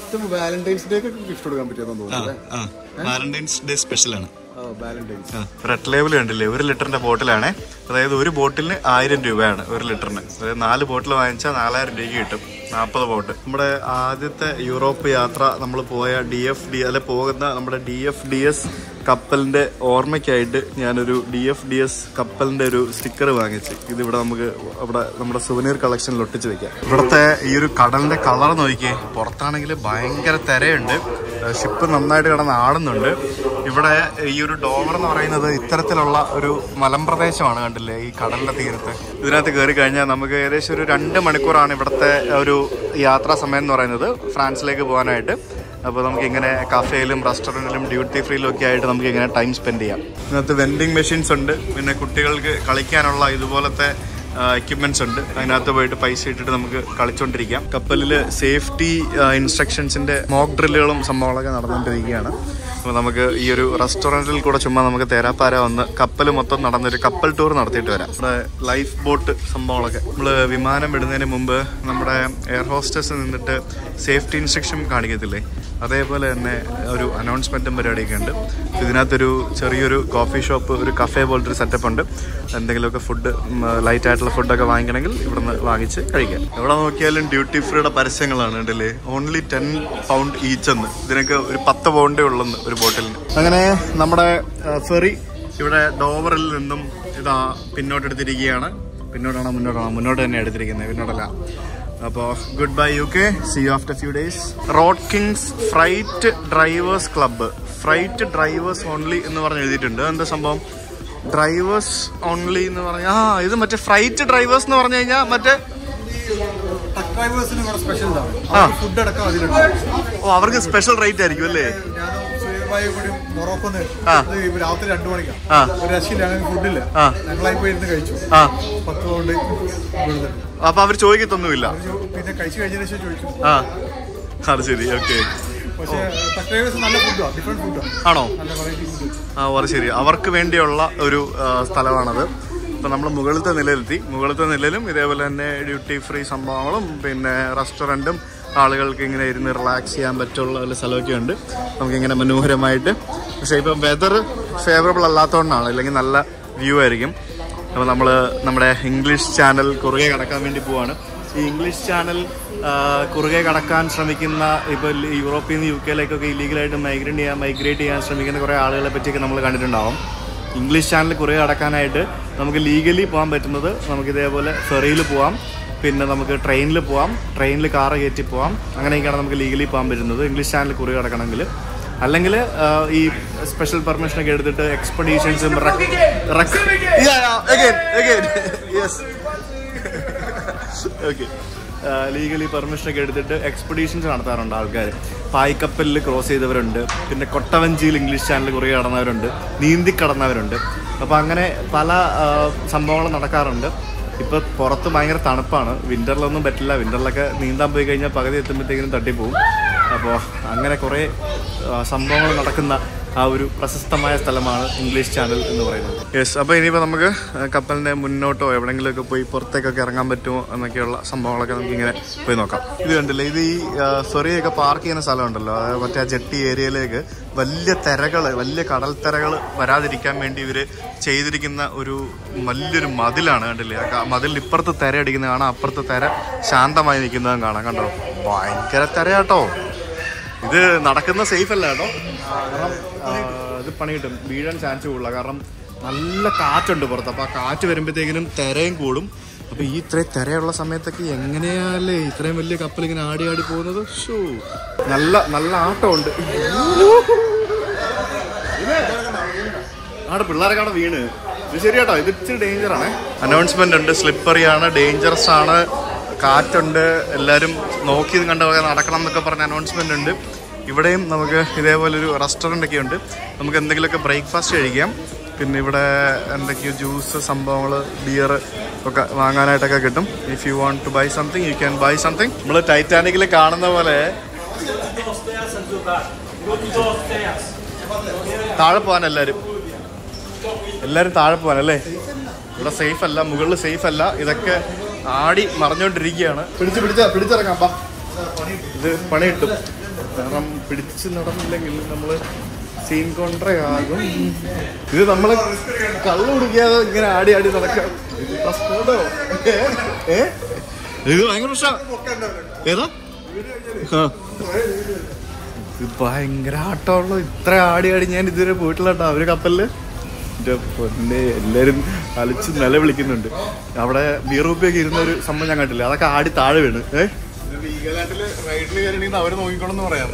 ജസ്റ്റ് വാലന്റൈൻസ് ഡേ ഒക്കെ ഗിഫ്റ്റ് കൊടുക്കാൻ പറ്റിയെന്ന് തോന്നുന്നു. വാലന്റൈൻസ് ഡേ സ്പെഷ്യലാണ്. വാലന്റൈൻസ് റെഡ് ലേബിൾ കണ്ടില്ലേ, ഒരു ലിറ്ററിന്റെ ബോട്ടിലാണ്. അതായത് ഒരു ബോട്ടിലിന് ആയിരം രൂപയാണ് ഒരു ലിറ്ററിന്. അതായത് നാല് ബോട്ടിൽ വാങ്ങിച്ചാൽ നാലായിരം രൂപയ്ക്ക് കിട്ടും, നാൽപ്പത് ബോട്ട്. നമ്മുടെ ആദ്യത്തെ യൂറോപ്പ് യാത്ര നമ്മൾ പോയ ഡി എഫ് ഡി അല്ലെ പോകുന്ന നമ്മുടെ ഡി എഫ് ഡി എസ് കപ്പലിന്റെ ഓർമ്മയ്ക്കായിട്ട് ഞാനൊരു ഡി എഫ് ഡി എസ് കപ്പലിന്റെ ഒരു സ്റ്റിക്കർ വാങ്ങിച്ച് ഇതിവിടെ നമുക്ക് അവിടെ നമ്മുടെ സുവനീർ കളക്ഷനിൽ ഒട്ടിച്ച് വെക്കാം. ഇവിടുത്തെ ഈ ഒരു കടലിന്റെ കളർ നോക്കിയേ, പുറത്താണെങ്കിൽ ഭയങ്കര തിരയുണ്ട്, ഷിപ്പ് നന്നായിട്ട് കിടന്ന് ആടുന്നുണ്ട്. ഇവിടെ ഈ ഒരു ഡോവർ എന്ന് പറയുന്നത് ഇത്തരത്തിലുള്ള ഒരു മലമ്പ്രദേശമാണ്, കണ്ടില്ലേ ഈ കടലിന്റെ തീരത്ത്. ഇതിനകത്ത് കയറി കഴിഞ്ഞാൽ നമുക്ക് ഏകദേശം ഒരു രണ്ട് മണിക്കൂറാണ് ഇവിടുത്തെ ഒരു യാത്രാ സമയം എന്ന് പറയുന്നത് ഫ്രാൻസിലേക്ക് പോകാനായിട്ട്. അപ്പോൾ നമുക്ക് ഇങ്ങനെ കഫേയിലും റെസ്റ്റോറൻറ്റിലും ഡ്യൂട്ടി ഫ്രീയിലും ഒക്കെ ആയിട്ട് നമുക്ക് ഇങ്ങനെ ടൈം സ്പെൻഡ് ചെയ്യാം. ഇതിനകത്ത് വെൻഡിങ് മെഷീൻസ് ഉണ്ട്, പിന്നെ കുട്ടികൾക്ക് കളിക്കാനുള്ള ഇതുപോലത്തെ എക്യുപ്മെന്റ്സ് ഉണ്ട്. അതിനകത്ത് പോയിട്ട് പൈസ ഇട്ടിട്ട് നമുക്ക് കളിച്ചോണ്ടിരിക്കാം. കപ്പലിൽ സേഫ്റ്റി ഇൻസ്ട്രക്ഷൻസിന്റെ മോക്ക് ഡ്രില്ലുകളും സംഭവങ്ങളൊക്കെ നടന്നുകൊണ്ടിരിക്കുകയാണ്. അപ്പോൾ നമുക്ക് ഈ ഒരു റെസ്റ്റോറൻറ്റിൽ കൂടെ ചുമ്മാ നമുക്ക് തേരാപ്പാര വന്ന് കപ്പൽ മൊത്തം നടന്നൊരു കപ്പൽ ടൂർ നടത്തിയിട്ട് വരാം. നമ്മുടെ ലൈഫ് ബോട്ട് സംഭവങ്ങളൊക്കെ നമ്മൾ വിമാനം വിടുന്നതിന് മുമ്പ് നമ്മുടെ എയർ ഹോസ്റ്റസ് നിന്നിട്ട് സേഫ്റ്റി ഇൻസ്ട്രക്ഷൻ കാണിക്കത്തില്ലേ, അതേപോലെ തന്നെ ഒരു അനൗൺസ്മെൻറ്റും പരിപാടിയൊക്കെ ഉണ്ട്. ഇതിനകത്തൊരു ചെറിയൊരു കോഫി ഷോപ്പ്, ഒരു കഫേ പോലത്തെ ഒരു സെറ്റപ്പ് ഉണ്ട്. എന്തെങ്കിലുമൊക്കെ ഫുഡ് ലൈറ്റ് ആയിട്ടുള്ള ഫുഡൊക്കെ വാങ്ങിക്കണമെങ്കിൽ ഇവിടുന്ന് വാങ്ങിച്ച് കഴിക്കാം. എവിടെ നോക്കിയാലും ഡ്യൂട്ടി ഫ്രീയുടെ പരസ്യങ്ങളാണ് ഉണ്ടല്ലേ. ഓൺലി ടെൻ പൗണ്ട് ഈച്ച് എന്ന്, ഇതിനൊക്കെ ഒരു പത്ത് പൗണ്ടേ ഉള്ളെന്ന് ഒരു ബോട്ടിലിന്. അങ്ങനെ നമ്മുടെ ഫെറി ഇവിടെ ഡോവറിൽ നിന്നും ഇതാ പിന്നോട്ട് എടുത്തിരിക്കുകയാണ്. പിന്നോട്ടാണോ മുന്നോട്ടാണോ? മുന്നോട്ട് തന്നെ എടുത്തിരിക്കുന്നത്, പിന്നോട്ടല്ല. അപ്പോൾ good bye U K, see you after few days. Road Kings freight drivers club, freight drivers only എന്ന് പറഞ്ഞ് എഴുതിയിട്ടുണ്ട്. എന്താ സംഭവം? ഡ്രൈവേഴ്സ് ഓൺലി എന്ന് പറഞ്ഞാൽ ആ ഇത് മറ്റേ ഫ്രൈറ്റ് ഡ്രൈവേഴ്സ് എന്ന് പറഞ്ഞു കഴിഞ്ഞാൽ മറ്റേ ഓ അവർക്ക് സ്പെഷ്യൽ റേറ്റ് ആയിരിക്കും അല്ലേ? രാത്രി രണ്ടു മണിക്കാണ്, ഒരു രക്ഷയില്ല, അങ്ങനെ ഫുഡില്ല, ഞങ്ങളായി പോയി ഇരുന്ന് കഴിച്ചു. പത്ത് പൗണ്ട് അപ്പൊ അവര് ചോദിക്കത്തൊന്നുമില്ല, പിന്നെ കഴിച്ചു കഴിഞ്ഞതിന് ശേഷം ചോദിച്ചു. ആ അത് ശരി, ഓക്കെ. പക്ഷേ നല്ല ഫുഡാണ്, ഡിഫറെന്റ് ഫുഡാണ്. ആണോ? നല്ല വെറൈറ്റി ഫുഡ്. ആ അത് ശരി, അവർക്ക് വേണ്ടിയുള്ള ഒരു സ്ഥലമാണത്. ഇപ്പം നമ്മൾ മുകളിലത്തെ നിലയിലെത്തി. മുകളിലത്തെ നിലയിലും ഇതേപോലെ തന്നെ ഡ്യൂട്ടി ഫ്രീ സംഭവങ്ങളും പിന്നെ റെസ്റ്റോറൻറ്റും ആളുകൾക്ക് ഇങ്ങനെ ഇരുന്ന് റിലാക്സ് ചെയ്യാൻ പറ്റുള്ള ഒരു സ്ഥലമൊക്കെ ഉണ്ട് നമുക്കിങ്ങനെ മനോഹരമായിട്ട്. പക്ഷേ ഇപ്പം വെതർ ഫേവറബിൾ അല്ലാത്തതുകൊണ്ടാണ്, ഇല്ലെങ്കിൽ നല്ല വ്യൂ ആയിരിക്കും. അപ്പോൾ നമ്മൾ നമ്മുടെ ഇംഗ്ലീഷ് ചാനൽ കുറുകെ കടക്കാൻ വേണ്ടി പോവാണ്. ഈ ഇംഗ്ലീഷ് ചാനൽ കുറുകെ കടക്കാൻ ശ്രമിക്കുന്ന ഇപ്പോൾ യൂറോപ്പിൽ നിന്ന് യു കെയിലേക്കൊക്കെ ഇല്ലീഗലായിട്ട് മൈഗ്രേറ്റ് ചെയ്യാൻ മൈഗ്രേറ്റ് ചെയ്യാൻ ശ്രമിക്കുന്ന കുറേ ആളുകളെ പറ്റിയൊക്കെ നമ്മൾ കണ്ടിട്ടുണ്ടാവും. ഇംഗ്ലീഷ് ചാനൽ കുറുകെ കടക്കാനായിട്ട് നമുക്ക് ലീഗലി പോകാൻ പറ്റുന്നത് നമുക്ക് ഇതേപോലെ ഫെറിയിൽ പോവാം, പിന്നെ നമുക്ക് ട്രെയിനിൽ പോവാം, ട്രെയിനിൽ കാറ് കയറ്റി പോവാം. അങ്ങനെയൊക്കെയാണ് നമുക്ക് ലീഗലി പോകാൻ പറ്റുന്നത് ഇംഗ്ലീഷ് ചാനൽ കുറുകെ കടക്കണമെങ്കിൽ. അല്ലെങ്കിൽ ഈ സ്പെഷ്യൽ പെർമിഷനൊക്കെ എടുത്തിട്ട് എക്സ്പെഡീഷൻസും ഓക്കെ ലീഗലി പെർമിഷനൊക്കെ എടുത്തിട്ട് എക്സ്പെഡീഷൻസ് നടത്താറുണ്ട് ആൾക്കാർ. പായ്ക്കപ്പലിൽ ക്രോസ് ചെയ്തവരുണ്ട്, പിന്നെ കൊട്ടവഞ്ചിയിൽ ഇംഗ്ലീഷ് ചാനൽ കുറേ കടന്നവരുണ്ട്, നീന്തി കടന്നവരുണ്ട്. അപ്പോൾ അങ്ങനെ പല സംഭവങ്ങളും നടക്കാറുണ്ട്. ഇപ്പോൾ പുറത്ത് ഭയങ്കര തണുപ്പാണ്, വിൻ്ററിലൊന്നും പറ്റില്ല. വിൻ്ററിലൊക്കെ നീന്താൻ പോയി കഴിഞ്ഞാൽ പകുതി എത്തുമ്പോഴത്തേക്കിനും തട്ടിപ്പോവും. അപ്പോൾ അങ്ങനെ കുറേ സംഭവങ്ങൾ നടക്കുന്ന ആ ഒരു പ്രശസ്തമായ സ്ഥലമാണ് ഇംഗ്ലീഷ് ചാനൽ എന്ന് പറയുന്നത്. യെസ്, അപ്പോൾ ഇനിയിപ്പോൾ നമുക്ക് കപ്പലിൻ്റെ മുന്നോട്ടോ എവിടെയെങ്കിലുമൊക്കെ പോയി പുറത്തേക്കൊക്കെ ഇറങ്ങാൻ പറ്റുമോ എന്നൊക്കെയുള്ള സംഭവങ്ങളൊക്കെ നമുക്കിങ്ങനെ പോയി നോക്കാം. ഇത് കണ്ടില്ലേ, ഇത് ഈ ഫെറിയൊക്കെ പാർക്ക് ചെയ്യുന്ന സ്ഥലമുണ്ടല്ലോ, അതായത് മറ്റേ ആ ജെട്ടി ഏരിയയിലേക്ക് വലിയ തിരകൾ, വലിയ കടൽ തിരകൾ വരാതിരിക്കാൻ വേണ്ടി ഇവർ ചെയ്തിരിക്കുന്ന ഒരു വലിയൊരു മതിലാണ്. കണ്ടില്ലേ, ആ മതിലിന് ഇപ്പുറത്ത് തിര അടിക്കുന്നത് കാണാം, അപ്പുറത്ത് തിര ശാന്തമായി നിൽക്കുന്നതും കാണാം. കണ്ടോ, ഭയങ്കര തിരയാട്ടോ. ഇത് നടക്കുന്ന സേഫ് അല്ല കേട്ടോ, കാരണം ഇത് പണി കിട്ടും, വീഴാൻ ചാൻസ് കൂടുതല. കാരണം നല്ല കാറ്റുണ്ട് പുറത്ത്, അപ്പോൾ ആ കാറ്റ് വരുമ്പോഴത്തേക്കിനും തിരയും കൂടും. അപ്പോൾ ഈ ഇത്രയും തിരയുള്ള സമയത്തൊക്കെ എങ്ങനെയാല്ലേ ഇത്രയും വലിയ കപ്പൽ ഇങ്ങനെ ആടി ആടി പോകുന്നത്? ഷൂ നല്ല നല്ല ആട്ടമുണ്ട്. ആടെ പിള്ളേരൊക്കെ അവിടെ വീണ്. ഇത് ശരിയാട്ടോ, ഇത് ഇച്ചിരി ഡേഞ്ചറാണ്. അനൗൺസ്മെന്റ് ഉണ്ട്, സ്ലിപ്പറിയാണ്, ഡേഞ്ചറസ് ആണ്, കാറ്റുണ്ട്, എല്ലാവരും നോക്കി കണ്ട നടക്കണം എന്നൊക്കെ പറഞ്ഞ അനൗൺസ്മെന്റ് ഉണ്ട്. ഇവിടെയും നമുക്ക് ഇതേപോലൊരു റെസ്റ്റോറൻ്റ് ഒക്കെ ഉണ്ട്, നമുക്ക് എന്തെങ്കിലുമൊക്കെ ബ്രേക്ക്ഫാസ്റ്റ് കഴിക്കാം. പിന്നെ ഇവിടെ എന്തൊക്കെയോ ജ്യൂസ് സംഭവങ്ങൾ, ബിയർ ഒക്കെ വാങ്ങാനായിട്ടൊക്കെ കിട്ടും. If you want to buy something you can buy something. നമ്മൾ ടൈറ്റാനിക്കിൽ കാണുന്ന പോലെ താഴെ പോകാൻ എല്ലാവരും എല്ലാവരും താഴെ പോകാനല്ലേ. ഇവിടെ സേഫ് അല്ല, മുകളിൽ സേഫ് അല്ല, ഇതൊക്കെ ആടി മറിഞ്ഞോണ്ടിരിക്കുകയാണ്. പിടിച്ച് പിടിച്ച പിടിച്ചിറങ്ങാം, ഇത് പണി കിട്ടും. കാരണം പിടിച്ച് നടന്നില്ലെങ്കിൽ നമ്മള് സീൻ കോൺട്രയാകും. ഇത് നമ്മള് കള്ളു കുടിക്കാതെ ഇങ്ങനെ ആടി ആടി നടക്കാം. ഇത് ഭയങ്കര പ്രശ്നം. ഏതാ ഇത് ഭയങ്കര ആട്ടമുള്ളൂ. ഇത്ര ആടി ആടി ഞാൻ ഇതുവരെ പോയിട്ടില്ല കേട്ടോ. അവര് കപ്പലില് പൊന്നെ എല്ലാരും അലിച്ച് നില വിളിക്കുന്നുണ്ട്. അവിടെ ബീറൂപ്പിയൊക്കെ ഇരുന്ന ഒരു സംഭവം ഞാൻ കണ്ടില്ല. അതൊക്കെ ആടി താഴെ വീണ്. ഏഹ് അവര് നോക്കിക്കോളെന്ന് പറയാം.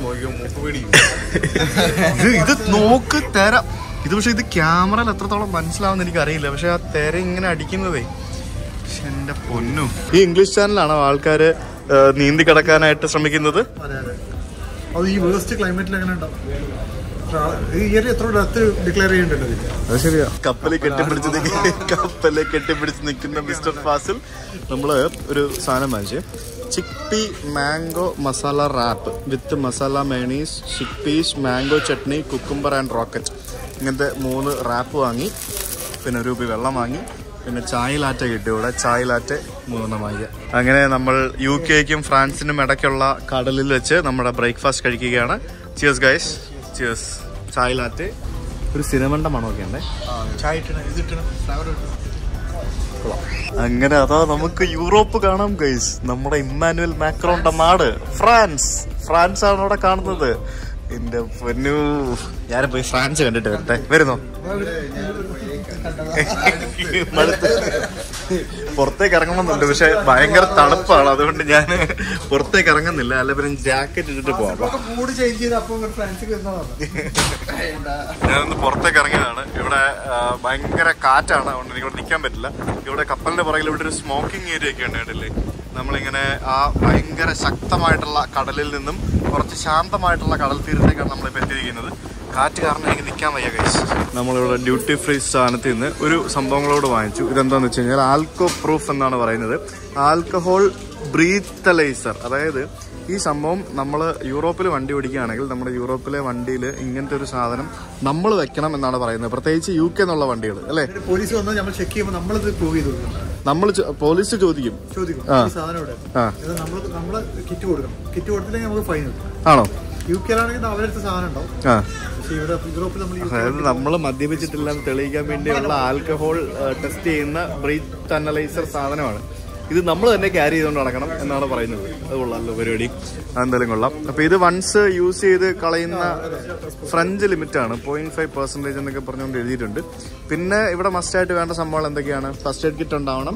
ഇത് ഇത് നോക്ക് തെര. ഇത് പക്ഷെ ഇത് ക്യാമറയിൽ എത്രത്തോളം മനസ്സിലാവുന്ന എനിക്ക് അറിയില്ല. പക്ഷെ ആ തെര ഇങ്ങനെ അടിക്കുന്നതേ പക്ഷെ എന്റെ പൊന്നു. ഈ ഇംഗ്ലീഷ് ചാനലാണോ ആൾക്കാര് നീന്തി കിടക്കാനായിട്ട് ശ്രമിക്കുന്നത്? അത് ഈ വേസ്റ്റ് ക്ലൈമറ്റിൽ എങ്ങനെ ഉണ്ടാവും? അത് ശരിയാ. കപ്പലെ കെട്ടിപ്പിടിച്ച് കപ്പലെ കെട്ടിപ്പിടിച്ച് നിൽക്കുന്ന മിസ്റ്റർ ഫാസിൽ നമ്മള് ഒരു സാധനം വാങ്ങിച്ചു. Chickpea mango masala wrap with masala mayonnaise, chickpeas mango chutney, cucumber and rocket. ഇങ്ങനത്തെ മൂന്ന് റാപ്പ് വാങ്ങി. പിന്നെ ഒരു കുപ്പി വെള്ളം വാങ്ങി. പിന്നെ ചായ ലാറ്റ കിട്ടി. ഇവിടെ ചായ ലാറ്റ മൂന്നെണ്ണം വാങ്ങിയ. അങ്ങനെ നമ്മൾ യു കെക്കും ഫ്രാൻസിനും ഇടയ്ക്കുള്ള കടലിൽ വെച്ച് നമ്മുടെ ബ്രേക്ക്ഫാസ്റ്റ് കഴിക്കുകയാണ്. Cheers guys, cheers. Chai latte ഒരു സിനമണ്ട മണമൊക്കെ ഉണ്ടേ. അങ്ങനെ അതാ നമുക്ക് യൂറോപ്പ് കാണാം ഗൈസ്. നമ്മുടെ ഇമ്മാനുവൽ മാക്രോന്റെ നാട് ഫ്രാൻസ്. ഫ്രാൻസ് ആണ് അവിടെ കാണുന്നത്. എന്റെ പൊന്നു, ഞാനും പോയി ഫ്രാൻസ് കണ്ടിട്ട് വരട്ടെ. വരുന്നോ? പുറത്തേക്ക് ഇറങ്ങണമെന്നുണ്ട്. പക്ഷെ ഭയങ്കര തണുപ്പാണ്. അതുകൊണ്ട് ഞാൻ പുറത്തേക്ക് ഇറങ്ങുന്നില്ല. അല്ല പിന്നെ ജാക്കറ്റ് ഇട്ടിട്ട് പോവാം. ഞാനൊന്ന് പുറത്തേക്ക് ഇറങ്ങിയതാണ്. ഇവിടെ ഭയങ്കര കാറ്റാണ്. അതുകൊണ്ട് എനിക്കിവിടെ നിൽക്കാൻ പറ്റില്ല. ഇവിടെ കപ്പലിന്റെ പുറകിൽ ഇവിടെ ഒരു സ്മോക്കിംഗ് ഏരിയ ഒക്കെ ഉണ്ട് കേട്ടില്ലേ. നമ്മളിങ്ങനെ ആ ഭയങ്കര ശക്തമായിട്ടുള്ള കടലിൽ നിന്നും കുറച്ച് ശാന്തമായിട്ടുള്ള കടൽ തീരത്തേക്കാണ് നമ്മളിപ്പോൾ എത്തിയിരിക്കുന്നത്. കാറ്റ് കാരണം എനിക്ക് നിൽക്കാൻ വയ്യ ഗൈസ്. നമ്മളിവിടെ ഡ്യൂട്ടി ഫ്രീ സ്ഥാനത്ത് നിന്ന് ഒരു സംഭവങ്ങളോട് വാങ്ങിച്ചു. ഇതെന്താന്ന് വെച്ച് കഴിഞ്ഞാൽ ആൽക്കോ പ്രൂഫ് എന്നാണ് പറയുന്നത്. Alcohol breathalyser. അതായത് ഈ സംഭവം നമ്മൾ യൂറോപ്പിൽ വണ്ടി ഓടിക്കുകയാണെങ്കിൽ നമ്മുടെ യൂറോപ്പിലെ വണ്ടിയിൽ ഇങ്ങനത്തെ ഒരു സാധനം നമ്മൾ വെക്കണം എന്നാണ് പറയുന്നത്. പ്രത്യേകിച്ച് യു കെ എന്നുള്ള വണ്ടികൾ അല്ലേ. പോലീസ് വന്നാൽ നമ്മൾ ചെക്ക് ചെയ്യുമ്പോൾ നമ്മളിത് പ്രൂവ് ചെയ്ത് കൊടുക്കണം. നമ്മൾ പോലീസ് ചോദിക്കും ചോദിക്കും സാധനം ഇവിടെ നമ്മൾ നമ്മള് കിറ്റ് കൊടുക്കണം. കിറ്റ് കൊടുത്തില്ലെങ്കിൽ നമുക്ക് ഫൈൻ കിട്ടും. ആണോ? യു കെയിലാണെങ്കിൽ അവരുടെ സാധനം ഉണ്ടാവും. അതായത് നമ്മൾ മദ്യപിച്ചിട്ടില്ലെന്ന് തെളിയിക്കാൻ വേണ്ടിയുള്ള ആൽക്കഹോൾ ടെസ്റ്റ് ചെയ്യുന്ന ബ്രീത്ത് അനലൈസർ സാധനമാണ് ഇത്. നമ്മൾ തന്നെ ക്യാരി ചെയ്തുകൊണ്ട് നടക്കണം എന്നാണ് പറയുന്നത്. അത് കൊള്ളാമല്ലോ പരിപാടി. അതെന്തായാലും കൊള്ളാം. അപ്പൊ ഇത് വൺസ് യൂസ് ചെയ്ത് കളയുന്ന ഫ്രഞ്ച് ലിമിറ്റ് ആണ്. പോയിന്റ് ഫൈവ് പെർസെന്റേജ് എന്നൊക്കെ പറഞ്ഞുകൊണ്ട് എഴുതിയിട്ടുണ്ട്. പിന്നെ ഇവിടെ മസ്റ്റ് ആയിട്ട് വേണ്ട സംഭവങ്ങൾ എന്തൊക്കെയാണ്? ഫസ്റ്റ് എയ്ഡ് കിറ്റ് ഉണ്ടാവണം.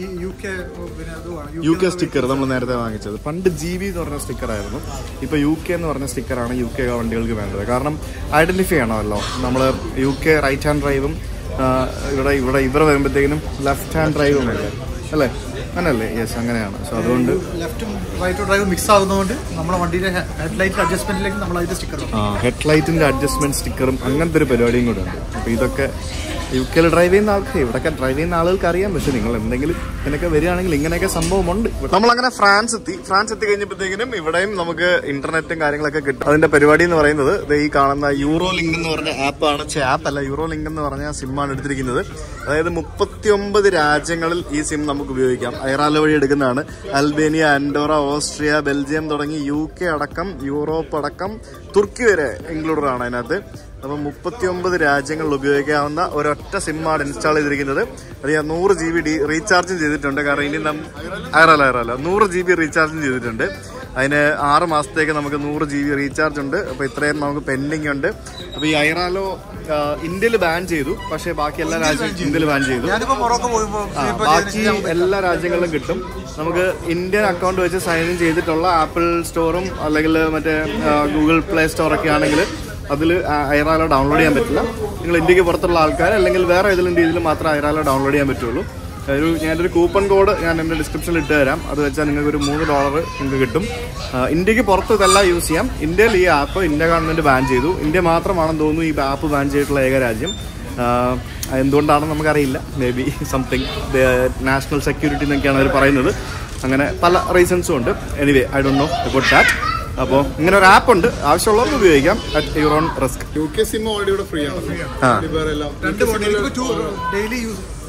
യു കെ സ്റ്റിക്കർ നമ്മൾ നേരത്തെ വാങ്ങിച്ചത്. പണ്ട് ജി വി എന്ന് പറഞ്ഞ സ്റ്റിക്കർ ആയിരുന്നു. ഇപ്പൊ യു കെ എന്ന് പറഞ്ഞ സ്റ്റിക്കറാണ് യു കെ വണ്ടികൾക്ക് വേണ്ടത്. കാരണം ഐഡന്റിഫൈ ചെയ്യണമല്ലോ. നമ്മൾ യു കെ റൈറ്റ് ഹാൻഡ് ഡ്രൈവും ഇവിടെ ഇവിടെ ഇവർ വരുമ്പോഴത്തേക്കിനും ലെഫ്റ്റ് ഹാൻഡ് ഡ്രൈവും അല്ലേ അല്ലേ അങ്ങനല്ലേ? യെസ്, അങ്ങനെയാണ്. സോ അതുകൊണ്ട് ലെഫ്റ്റും റൈറ്റും ഡ്രൈവ് മിക്സ് ആകുന്നതുകൊണ്ട് നമ്മുടെ വണ്ടിയുടെ ഹെഡ് ലൈറ്റ് അഡ്ജസ്റ്റ്മെന്റിലേക്ക് നമ്മൾ അതിന്റെ സ്റ്റിക്കർ ആ ഹെഡ് ലൈറ്റിന്റെ അഡ്ജസ്റ്റ്മെന്റ് സ്റ്റിക്കറും അങ്ങനത്തെ ഒരു പരിപാടിയും കൂടെ ഉണ്ട്. അപ്പൊ ഇതൊക്കെ യു കെയിൽ ഡ്രൈവ് ചെയ്യുന്ന ആൾക്ക് ഇവിടെയൊക്കെ ഡ്രൈവ് ചെയ്യുന്ന ആളുകൾക്ക് അറിയാം. പക്ഷെ നിങ്ങൾ എന്തെങ്കിലും ഇങ്ങനെയൊക്കെ വരികയാണെങ്കിൽ ഇങ്ങനെയൊക്കെ സംഭവമുണ്ട്. നമ്മളങ്ങനെ ഫ്രാൻസ് എത്തി. ഫ്രാൻസ് എത്തി കഴിഞ്ഞപ്പോഴത്തേക്കിനും ഇവിടെയും നമുക്ക് ഇന്റർനെറ്റും കാര്യങ്ങളൊക്കെ കിട്ടും. അതിന്റെ പരിപാടി എന്ന് പറയുന്നത് ഈ കാണുന്ന യൂറോ ലിങ്ക് എന്ന് പറഞ്ഞ ആപ്പാണ്. ആപ്പ് അല്ല, യൂറോ ലിങ്ക് എന്ന് പറഞ്ഞ സിമ്മാണ് എടുത്തിരിക്കുന്നത്. അതായത് മുപ്പത്തി ഒമ്പത് രാജ്യങ്ങളിൽ ഈ സിം നമുക്ക് ഉപയോഗിക്കാം. ഐറാല വഴി എടുക്കുന്നതാണ്. അൽബേനിയ, ആൻഡോറ, ഓസ്ട്രിയ, ബെൽജിയം തുടങ്ങി യു കെ അടക്കം യൂറോപ്പ് അടക്കം തുർക്കി വരെ ഇൻക്ലൂഡഡ് ആണ് അതിനകത്ത്. അപ്പം മുപ്പത്തി ഒമ്പത് രാജ്യങ്ങളിൽ ഉപയോഗിക്കാവുന്ന ഒരൊറ്റ സിമ്മാണ് ഇൻസ്റ്റാൾ ചെയ്തിരിക്കുന്നത്. അത് ഞാൻ നൂറ് ജി ബി ഡി റീചാർജും ചെയ്തിട്ടുണ്ട്. കാരണം ഇനി നം ഐറാല ഐറാല നൂറ് ജി ബി റീചാർജും ചെയ്തിട്ടുണ്ട്. അതിന് ആറ് മാസത്തേക്ക് നമുക്ക് നൂറ് ജി ബി റീചാർജ് ഉണ്ട്. അപ്പോൾ ഇത്രയും നമുക്ക് പെൻഡിങ് ഉണ്ട്. അപ്പോൾ ഈ ഐറാലോ ഇന്ത്യയിൽ ബാൻ ചെയ്തു. പക്ഷേ ബാക്കി എല്ലാ രാജ്യങ്ങളും ഇന്ത്യയിൽ ബാൻ ചെയ്തു. ബാക്കി എല്ലാ രാജ്യങ്ങളിലും കിട്ടും. നമുക്ക് ഇന്ത്യൻ അക്കൗണ്ട് വെച്ച് സൈൻ ഇൻ ചെയ്തിട്ടുള്ള ആപ്പിൾ സ്റ്റോറും അല്ലെങ്കിൽ മറ്റേ ഗൂഗിൾ പ്ലേ സ്റ്റോറൊക്കെ ആണെങ്കിൽ അതിൽ ഐറാലോ ഡൗൺലോഡ് ചെയ്യാൻ പറ്റില്ല. നിങ്ങൾ ഇന്ത്യക്ക് പുറത്തുള്ള ആൾക്കാർ അല്ലെങ്കിൽ വേറെ ഏതെങ്കിലും രീതിയിൽ മാത്രമേ ഐറാലോ ഡൗൺലോഡ് ചെയ്യാൻ പറ്റുള്ളൂ. ഒരു ഞാനൊരു കൂപ്പൺ കോഡ് ഞാൻ എൻ്റെ ഡിസ്ക്രിപ്ഷനിൽ ഇട്ട് തരാം. അത് വെച്ചാൽ നിങ്ങൾക്ക് ഒരു മൂന്ന് ഡോളർ നിങ്ങൾക്ക് കിട്ടും. ഇന്ത്യക്ക് പുറത്ത് ഇതെല്ലാം യൂസ് ചെയ്യാം. ഇന്ത്യയിൽ ഈ ആപ്പ് ഇന്ത്യ ഗവൺമെൻറ് ബാൻ ചെയ്തു. ഇന്ത്യ മാത്രമാണെന്ന് തോന്നുന്നു ഈ ആപ്പ് ബാൻ ചെയ്തിട്ടുള്ള ഏക രാജ്യം. എന്തുകൊണ്ടാണെന്ന് നമുക്കറിയില്ല. May be something national security എന്നൊക്കെയാണ് അവർ പറയുന്നത്. അങ്ങനെ പല റീസൺസും ഉണ്ട്. Anyway I don't know about that. അപ്പോൾ ഇങ്ങനെ ഒരു ആപ്പ് ഉണ്ട്. ആവശ്യമുള്ളവർക്ക് ഉപയോഗിക്കാം at your own risk. U K SIM already ഇവിടെ ഫ്രീ ആണ്. ഡെയിലി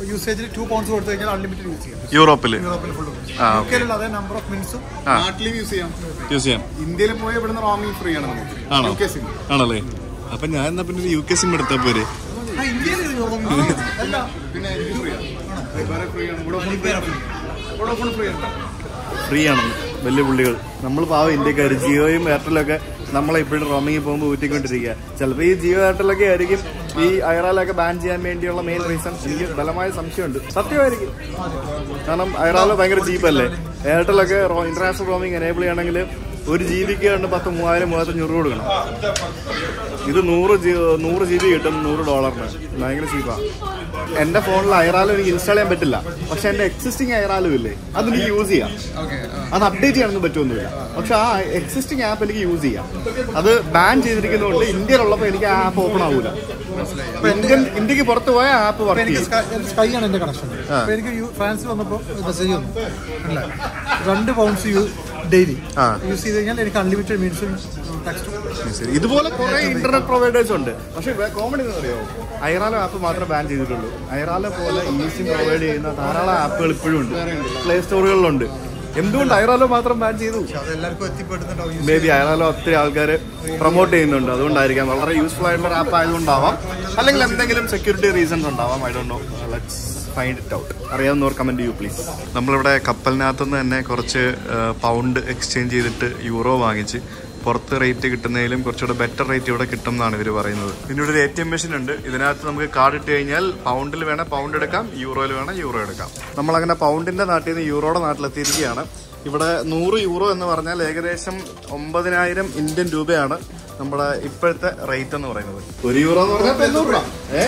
യൂസേജിൽ ടു പൗണ്ട്സ് കൊടുത്തു കഴിഞ്ഞാൽ അൺലിമിറ്റഡ് യൂസ് ചെയ്യാം. യൂറോപ്പിൽ യൂറോപ്പിൽ ഫുൾ യൂകെയിലുള്ള അതേ നമ്പർ ഓഫ് മിനിറ്റ്സും നാട്ടിലും യൂസ് ചെയ്യാം. യൂസ് ചെയ്യാം. ഇന്ത്യയിൽ പോയി ഇവിടുന്ന് റോമിംഗ് ഫ്രീ ആണ് നമുക്ക്. ആണോ? യു കെ സിം ആണല്ലേ? അപ്പൊ ഞാൻ എന്നാ പിന്നെ യു കെ സിം എടുത്താൽ പോരെ? ഫ്രീ ആണെന്ന് വലിയ പുള്ളികൾ. നമ്മൾ പാവം ഇന്ത്യക്കാർ ജിയോയും എയർടെലൊക്കെ നമ്മളെ ഇപ്പോഴും റോമിങ്ങിൽ പോകുമ്പോൾ ഊറ്റിക്കൊണ്ടിരിക്കുക. ചിലപ്പോൾ ഈ ജിയോ എയർടെലൊക്കെ ആയിരിക്കും ഈ ഐറാലൊക്കെ ബാൻ ചെയ്യാൻ വേണ്ടിയുള്ള മെയിൻ റീസൺ. എനിക്ക് ബലമായ സംശയമുണ്ട്, സത്യമായിരിക്കും. കാരണം ഐറാല് ഭയങ്കര ചീപ്പല്ലേ. എയർടെലൊക്കെ ഇന്റർനാഷണൽ റോമിങ് എനേബിൾ ചെയ്യണമെങ്കിൽ ഒരു ജി ബിക്ക് കണ്ട് പത്ത് മൂവായിരം മൂവായിരത്തഞ്ഞൂറ് രൂപ കൊടുക്കണം. ഇത് നൂറ് ജി നൂറ് ജി ബി കിട്ടും നൂറ് ഡോളറിന്. ഭയങ്കര ചീപ്പാണ്. എന്റെ ഫോണിൽ ഐറാലും എനിക്ക് ഇൻസ്റ്റാൾ ചെയ്യാൻ പറ്റില്ല. പക്ഷെ എന്റെ എക്സിസ്റ്റിംഗ് ഐറാലും ഇല്ലേ, അത് എനിക്ക് യൂസ് ചെയ്യാം. അത് അപ്ഡേറ്റ് ചെയ്യാനൊന്നും പറ്റുമൊന്നുമില്ല. പക്ഷെ ആ എക്സിസ്റ്റിംഗ് ആപ്പ് എനിക്ക് യൂസ് ചെയ്യാം. അത് ബാൻ ചെയ്തിരിക്കുന്നതുകൊണ്ട് ഇന്ത്യയിലുള്ളപ്പോൾ എനിക്ക് ആ ആപ്പ് ഓപ്പൺ ആവൂല. ഇന്ത്യൻ ഇന്ത്യക്ക് പുറത്ത് പോയ ആപ്പ് വർക്ക് ചെയ്യും. സ്കൈ ആണ് എന്റെ കണക്ഷൻ. എനിക്ക് ഫ്രാൻസിൽ വന്നപ്പോൾ മെസ്സേജ് വന്നു, അല്ല രണ്ട് പൗണ്ട്സ് ഡെയിലി യൂസ് ചെയ്ത് കഴിഞ്ഞാൽ എനിക്ക് അൺലിമിറ്റഡ് മീൻസും ടെക്സ്റ്റും. ഇതുപോലെ കുറെ ഇന്റർനെറ്റ് പ്രൊവൈഡേഴ്സ് ഉണ്ട്. പക്ഷെ കോമഡി എന്ന് അറിയോ, ഐറാലോ ആപ്പ് മാത്രമേ ബാൻ ചെയ്തിട്ടുള്ളൂ. ഐറാലോ പോലെ ഈസി പ്രൊവൈഡ് ചെയ്യുന്ന ധാരാളം ആപ്പുകൾ ഇപ്പോഴും ഉണ്ട്, പ്ലേ സ്റ്റോറുകളിലുണ്ട്. എന്തുകൊണ്ട് ഐറാലോ മാത്രം ബാൻ ചെയ്തു? മേ ബി ഐറാലോ ഒത്തിരി ആൾക്കാർ പ്രൊമോട്ട് ചെയ്യുന്നുണ്ട്, അതുകൊണ്ടായിരിക്കാം. വളരെ യൂസ്ഫുൾ ആയിട്ടുള്ള ഒരു ആപ്പ് ആയതുകൊണ്ടാവാം, അല്ലെങ്കിൽ എന്തെങ്കിലും സെക്യൂരിറ്റി റീസൺസ് ഉണ്ടാവാം. I don't know. Let's find it out. അറിയാവുന്നവർ കമന്റ് ചെയ്യൂ പ്ലീസ്. നമ്മളിവിടെ കപ്പലിനകത്തുനിന്ന് തന്നെ കുറച്ച് പൗണ്ട് എക്സ്ചേഞ്ച് ചെയ്തിട്ട് യൂറോ വാങ്ങിച്ച് പുറത്ത് റേറ്റ് കിട്ടുന്നതിലും കുറച്ചുകൂടെ ബെറ്റർ റേറ്റ് ഇവിടെ കിട്ടും എന്നാണ് ഇവർ പറയുന്നത്. പിന്നെ ഇവിടെ ഒരു എ ടി എം മെഷീൻ ഉണ്ട്. ഇതിനകത്ത് നമുക്ക് കാർഡ് ഇട്ട് കഴിഞ്ഞാൽ പൗണ്ടിൽ വേണേൽ പൗണ്ട് എടുക്കാം, യൂറോയിൽ വേണേൽ യൂറോ എടുക്കാം. നമ്മളങ്ങനെ പൗണ്ടിന്റെ നാട്ടിൽ നിന്ന് യൂറോയുടെ നാട്ടിലെത്തിയിരിക്കുകയാണ്. ഇവിടെ നൂറ് യൂറോ എന്ന് പറഞ്ഞാൽ ഏകദേശം ഒമ്പതിനായിരം ഇന്ത്യൻ രൂപയാണ് നമ്മുടെ ഇപ്പോഴത്തെ റേറ്റ് എന്ന് പറയുന്നത്. ഒരു യൂറോ എന്ന് പറഞ്ഞാൽ തൊണ്ണൂറ് രൂപ. ഏഹ്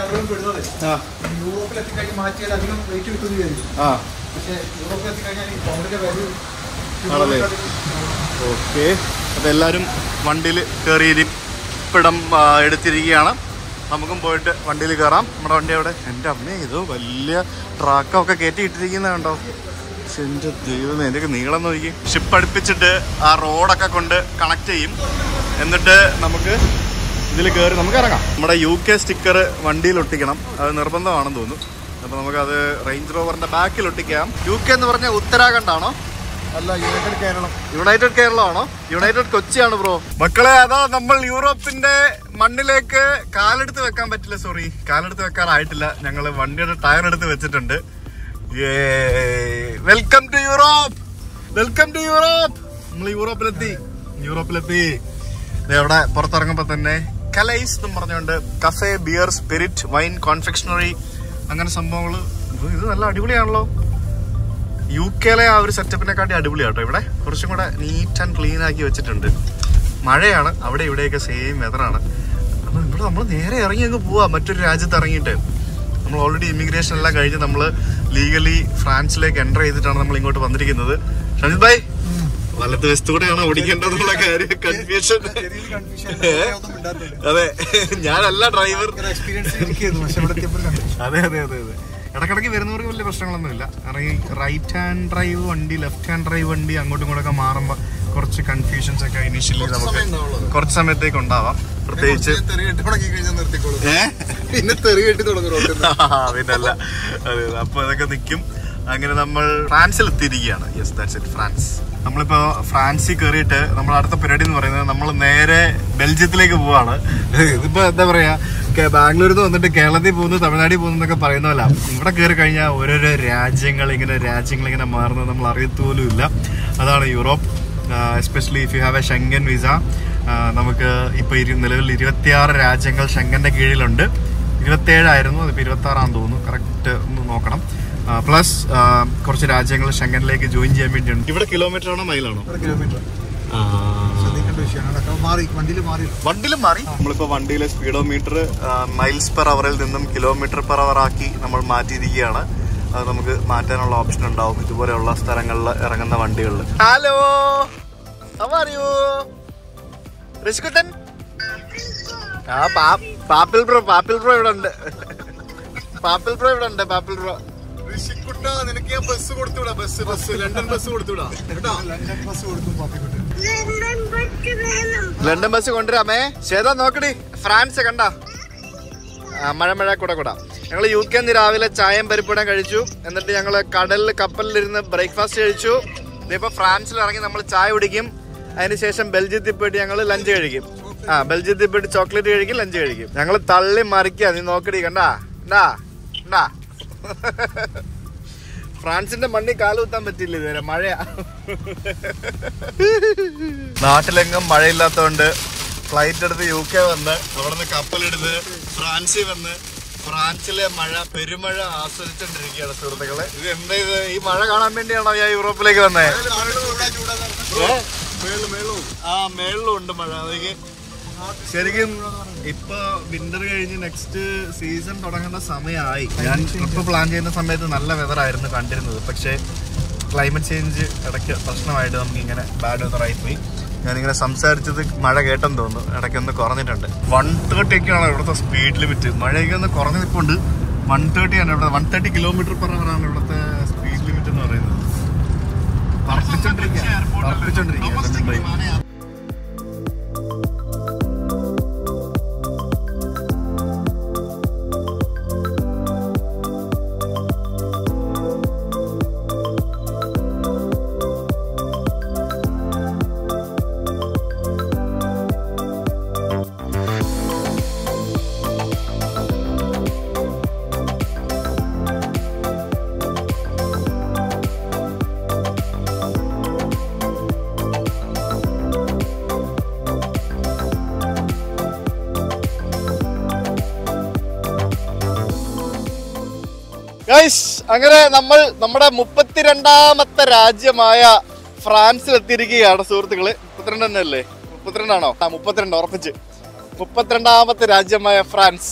ആണല്ലേ? ഓക്കെ. അപ്പം എല്ലാവരും വണ്ടിയിൽ കയറിയിരിപ്പിടം എടുത്തിരിക്കുകയാണ്. നമുക്കും പോയിട്ട് വണ്ടിയിൽ കയറാം. നമ്മുടെ വണ്ടി അവിടെ. എൻ്റെ അമ്മേ, ഇത് വലിയ ട്രാക്കൊക്കെ കയറ്റി ഇട്ടിരിക്കുന്നത് കണ്ടോ? പക്ഷെ എൻ്റെ ദൈവമേ, എൻ്റെയൊക്കെ നീളം നോക്കി. ഷിപ്പ് അടുപ്പിച്ചിട്ട് ആ റോഡൊക്കെ കൊണ്ട് കണക്ട് ചെയ്യും. എന്നിട്ട് നമുക്ക് ഇതിൽ കയറി നമുക്ക് ഇറങ്ങാം. നമ്മുടെ യു കെ സ്റ്റിക്കർ വണ്ടിയിൽ ഒട്ടിക്കണം, അത് നിർബന്ധമാണെന്ന് തോന്നുന്നു. അപ്പോൾ നമുക്കത് റേഞ്ച് റോവറിൻ്റെ ബാക്കിൽ ഒട്ടിക്കാം. യു കെ എന്ന് പറഞ്ഞാൽ ഉത്തരാഖണ്ഡ് ആണോ? അല്ല, യുണൈറ്റഡ് കേരളം. യുണൈറ്റഡ് കേരളം ആണോ? യുണൈറ്റഡ് കൊച്ചിയാണ് ബ്രോ. മക്കളെ, അതാ നമ്മൾ യൂറോപ്പിന്റെ മണ്ണിലേക്ക് കാലെടുത്ത് വെക്കാൻ പറ്റില്ല. സോറി, കാലെടുത്ത് വെക്കാറായിട്ടില്ല. ഞങ്ങൾ വണ്ടിയുടെ ടയർ എടുത്ത് വെച്ചിട്ടുണ്ട്. Welcome to Europe, welcome to Europe. നമ്മൾ യൂറോപ്പിലെത്തി യൂറോപ്പിലെത്തി ഇവിടെ പുറത്തിറങ്ങുമ്പോ തന്നെ കലൈസ് എന്നും പറഞ്ഞുകൊണ്ട് cafe, beer, spirit, wine, confectionery, അങ്ങനെ സംഭവങ്ങൾ. ഇത് നല്ല അടിപൊളിയാണല്ലോ. യു കെയിലെ ആ ഒരു സെറ്റപ്പിനെക്കാട്ടി അടിപൊളിയാട്ടോ. ഇവിടെ കുറച്ചും കൂടെ നീറ്റ് ആൻഡ് ക്ലീൻ ആക്കി വെച്ചിട്ടുണ്ട്. മഴയാണ്, അവിടെ ഇവിടെയൊക്കെ സെയിം വെതറാണ്. അപ്പം ഇവിടെ നമ്മൾ നേരെ ഇറങ്ങി അങ്ങ് പോവാ. മറ്റൊരു രാജ്യത്ത് ഇറങ്ങിയിട്ട് നമ്മൾ ഓൾറെഡി ഇമിഗ്രേഷൻ എല്ലാം കഴിഞ്ഞ് നമ്മൾ ലീഗലി ഫ്രാൻസിലേക്ക് എൻ്റർ ചെയ്തിട്ടാണ് നമ്മൾ ഇങ്ങോട്ട് വന്നിരിക്കുന്നത്. ഷാജിദ് ഭായ്, വലത്ത് വശത്തൂടെയാണോ ഓടിക്കേണ്ടതെന്നുള്ള കാര്യം കൺഫ്യൂഷൻ. അതെ, ഞാനല്ല ഡ്രൈവർ. അതെ അതെ അതെ അതെ ഇടക്കിടയ്ക്ക് വരുന്നവർക്ക് വലിയ പ്രശ്നങ്ങളൊന്നുമില്ല. റൈറ്റ് ഹാൻഡ് ഡ്രൈവ് വണ്ടി, ലെഫ്റ്റ് ഹാൻഡ് ഡ്രൈവ് വണ്ടി അങ്ങോട്ടും ഇങ്ങോട്ടൊക്കെ മാറുമ്പോൾ കുറച്ച് കൺഫ്യൂഷൻസ് ഒക്കെ ഇനീഷ്യലി നമുക്ക് കുറച്ച് സമയത്തേക്ക് ഉണ്ടാവാം. പ്രത്യേകിച്ച് പിന്നല്ല. അതെ, അപ്പൊ അതൊക്കെ നിൽക്കും. അങ്ങനെ നമ്മൾ ഫ്രാൻസിൽ എത്തിയിരിക്കുകയാണ്. Yes, that's it, France. നമ്മളിപ്പോ ഫ്രാൻസിൽ കയറിയിട്ട് നമ്മുടെ അടുത്ത പരിപാടി എന്ന് പറയുന്നത് നമ്മൾ നേരെ ബെൽജിയത്തിലേക്ക് പോവാണ്. ഇതിപ്പോ എന്താ പറയാ, ബാംഗ്ലൂരിൽ നിന്ന് വന്നിട്ട് കേരളത്തിൽ പോകുന്നു, തമിഴ്നാട്ടിൽ പോകുന്നു എന്നൊക്കെ പറയുന്നതല്ല. ഇവിടെ കയറി കഴിഞ്ഞാൽ ഓരോരോ രാജ്യങ്ങൾ ഇങ്ങനെ രാജ്യങ്ങൾ ഇങ്ങനെ മാറുന്നത് നമ്മൾ അറിയത്തോലും ഇല്ല. അതാണ് Europe. Especially if you have a Schengen visa. നമുക്ക് ഇപ്പൊ നിലവിൽ ഇരുപത്തിയാറ് രാജ്യങ്ങൾ ഷെങ്കന്റെ കീഴിലുണ്ട്. ഇരുപത്തിയേഴായിരുന്നു, അതിപ്പോ ഇരുപത്തി ആറാന്ന് തോന്നുന്നു. കറക്റ്റ് ഒന്ന് നോക്കണം. പ്ലസ് കുറച്ച് രാജ്യങ്ങൾ ഷെങ്കനിലേക്ക് ജോയിൻ ചെയ്യാൻ വേണ്ടിയുണ്ട്. ഇവിടെ കിലോമീറ്റർ ആണോ മൈലാണോ? കിലോമീറ്റർ. വണ്ടിയിലും മാറി. നമ്മളിപ്പോ വണ്ടിയിലെ സ്പീഡോമീറ്റർ മൈൽസ് പെർ അവറിൽ നിന്നും കിലോമീറ്റർ പെർ അവർ ആക്കി നമ്മൾ മാറ്റിയിരിക്കുകയാണ്. അത് നമുക്ക് മാറ്റാനുള്ള ഓപ്ഷൻ ഉണ്ടാവും ഇതുപോലെയുള്ള സ്ഥലങ്ങളിൽ ഇറങ്ങുന്ന വണ്ടികളിൽ. Hello, how are you Rishikuttan? ആ പാപ്പിൽ ബ്രോ, പാപ്പിൽ ബ്രോ ഇവിടെ ഉണ്ട്. പാപ്പിൽ ബ്രോ ഇവിടെ ഉണ്ട്. പാപ്പിൽ ബ്രോ, ഋഷിക്കുട്ട, നിനക്ക് ഞാൻ ബസ് കൊടുത്തുവിടാ. ബസ് ബസ് ലണ്ടൻ ബസ് കൊടുത്തുവിടാ. ലണ്ടൻ ബസ് കൊണ്ടുവരാമേ. ശേതാ നോക്കടി, ഫ്രാൻസ് കണ്ട മഴ മഴ കൂടെ കൂടാ. ഞങ്ങൾ യു കെ നിന്ന് രാവിലെ ചായയും പരിപ്പൂടം കഴിച്ചു. എന്നിട്ട് ഞങ്ങൾ കടലിൽ കപ്പലിലിരുന്ന് ബ്രേക്ക്ഫാസ്റ്റ് കഴിച്ചു. ഇതിപ്പോൾ ഫ്രാൻസിൽ ഇറങ്ങി നമ്മൾ ചായ കുടിക്കും. അതിനുശേഷം ബെൽജിയത്തിൽ പോയിട്ട് ഞങ്ങൾ ലഞ്ച് കഴിക്കും. ആ ബെൽജിയത്തിൽ പോയിട്ട് ചോക്ലേറ്റ് കഴിക്കും, ലഞ്ച് കഴിക്കും. ഞങ്ങൾ തള്ളി മറിക്കുക. നീ നോക്കടി, കണ്ടാ ഉണ്ടാ ഉണ്ടാ ഫ്രാൻസിന്റെ മണ്ണി കാലുകുത്താൻ പറ്റില്ല ഇതുവരെ, മഴയാ. നാട്ടിലെങ്ങും മഴയില്ലാത്തതുകൊണ്ട് ഫ്ലൈറ്റ് എടുത്ത് യു കെ വന്ന് അവിടെ നിന്ന് കപ്പലെടുത്ത് ഫ്രാൻസിൽ വന്ന് ഫ്രാൻസിലെ മഴ പെരുമഴ ആസ്വദിച്ചോണ്ടിരിക്കുകയാണ് സുഹൃത്തുക്കളെ. ഇത് എന്താ ഇത്? ഈ മഴ കാണാൻ വേണ്ടിയാണോ ഞാൻ യൂറോപ്പിലേക്ക് വന്നേ? ആ മേളിലും ഉണ്ട് മഴ. അതൊക്കെ ശരിക്കും ഇപ്പൊ വിന്റർ കഴിഞ്ഞ് നെക്സ്റ്റ് സീസൺ തുടങ്ങേണ്ട സമയമായി. ഞാൻ ട്രിപ്പ് പ്ലാൻ ചെയ്യുന്ന സമയത്ത് നല്ല വെതറായിരുന്നു കണ്ടിരുന്നത്. പക്ഷേ ക്ലൈമറ്റ് ചേഞ്ച് ഇടയ്ക്ക് പ്രശ്നമായിട്ട് നമുക്ക് ഇങ്ങനെ ബാഡ് വെതറായി പോയി. ഞാനിങ്ങനെ സംസാരിച്ചത് മഴ കേട്ടെന്ന് തോന്നുന്നു, ഇടയ്ക്കൊന്ന് കുറഞ്ഞിട്ടുണ്ട്. വൺ തേർട്ടി ഒക്കെയാണ് ഇവിടുത്തെ സ്പീഡ് ലിമിറ്റ്. മഴയൊക്കെ ഒന്ന് കുറഞ്ഞ നിൽപ്പുണ്ട്. വൺ തേർട്ടി ആണ് ഇവിടെ, one thirty kilometre per hour ആണ് ഇവിടുത്തെ സ്പീഡ് ലിമിറ്റ് എന്ന് പറയുന്നത്. പറപ്പിച്ചോണ്ടിരിക്കുക പറപ്പിച്ചോണ്ടിരിക്കുക അങ്ങനെ നമ്മൾ നമ്മുടെ മുപ്പത്തിരണ്ടാമത്തെ രാജ്യമായ ഫ്രാൻസിൽ എത്തിയിരിക്കുകയാണ് സുഹൃത്തുക്കള്. മുപ്പത്തിരണ്ട് തന്നെ അല്ലേ? മുപ്പത്തിരണ്ടാണോ? ആ മുപ്പത്തിരണ്ട് ഉറപ്പിച്ച്. മുപ്പത്തിരണ്ടാമത്തെ രാജ്യമായ ഫ്രാൻസ്.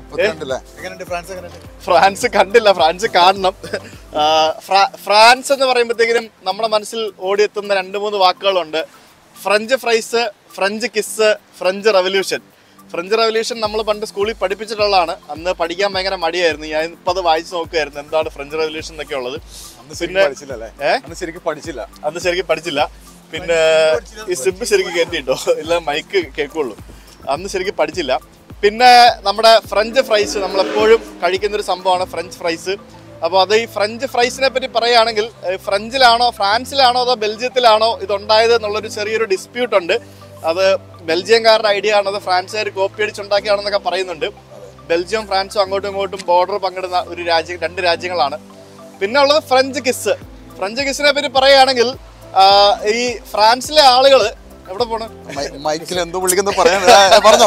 ഫ്രാൻസ് കണ്ടില്ല, ഫ്രാൻസ് കാണണം. ഫ്രാൻസ് എന്ന് പറയുമ്പോഴത്തേക്കിനും നമ്മുടെ മനസ്സിൽ ഓടിയെത്തുന്ന രണ്ട് മൂന്ന് വാക്കുകളുണ്ട്. French fries, French kiss, French revolution. French revolution നമ്മൾ പണ്ട് സ്കൂളിൽ പഠിപ്പിച്ചിട്ടുള്ളതാണ്. അന്ന് പഠിക്കാൻ ഭയങ്കര മടിയായിരുന്നു. ഞാൻ ഇപ്പൊ അത് വായിച്ചു നോക്കുമായിരുന്നു എന്താണ് ഫ്രഞ്ച് റവല്യൂഷൻ എന്നൊക്കെ ഉള്ളത്. പിന്നെ അന്ന് ശരിക്കും പഠിച്ചില്ല അന്ന് ശരിക്കും പഠിച്ചില്ല പിന്നെ ഈ സിബ് ശരിക്കും കേട്ടിട്ടോ, ഇല്ല മൈക്ക് കേൾക്കുള്ളൂ. അന്ന് ശരിക്കും പഠിച്ചില്ല. പിന്നെ നമ്മുടെ ഫ്രഞ്ച് ഫ്രൈസ് നമ്മളെപ്പോഴും കഴിക്കുന്നൊരു സംഭവമാണ് ഫ്രഞ്ച് ഫ്രൈസ്. അപ്പോൾ അത് ഈ ഫ്രഞ്ച് ഫ്രൈസിനെ പറ്റി പറയുകയാണെങ്കിൽ ഫ്രഞ്ചിലാണോ ഫ്രാൻസിലാണോ അതോ ബെൽജിയത്തിലാണോ ഇതുണ്ടായത് എന്നുള്ളൊരു ചെറിയൊരു ഡിസ്പ്യൂട്ട് ഉണ്ട്. അത് ബെൽജിയംകാരുടെ ഐഡിയ ആണ്, അത് ഫ്രാൻസുകാർ കോപ്പി അടിച്ചുണ്ടാക്കിയാണെന്നൊക്കെ പറയുന്നുണ്ട്. ബെൽജിയം ഫ്രാൻസും അങ്ങോട്ടും ഇങ്ങോട്ടും ബോർഡർ പങ്കിടുന്ന ഒരു രാജ്യം, രണ്ട് രാജ്യങ്ങളാണ്. പിന്നെ ഉള്ളത് ഫ്രഞ്ച് കിസ്. ഫ്രഞ്ച് കിസിനെ പറ്റി പറയുകയാണെങ്കിൽ ഈ ഫ്രാൻസിലെ ആളുകൾ എവിടെ പോണ മൈക്കിൽ എന്തോ വിളിക്കുന്ന പറഞ്ഞോ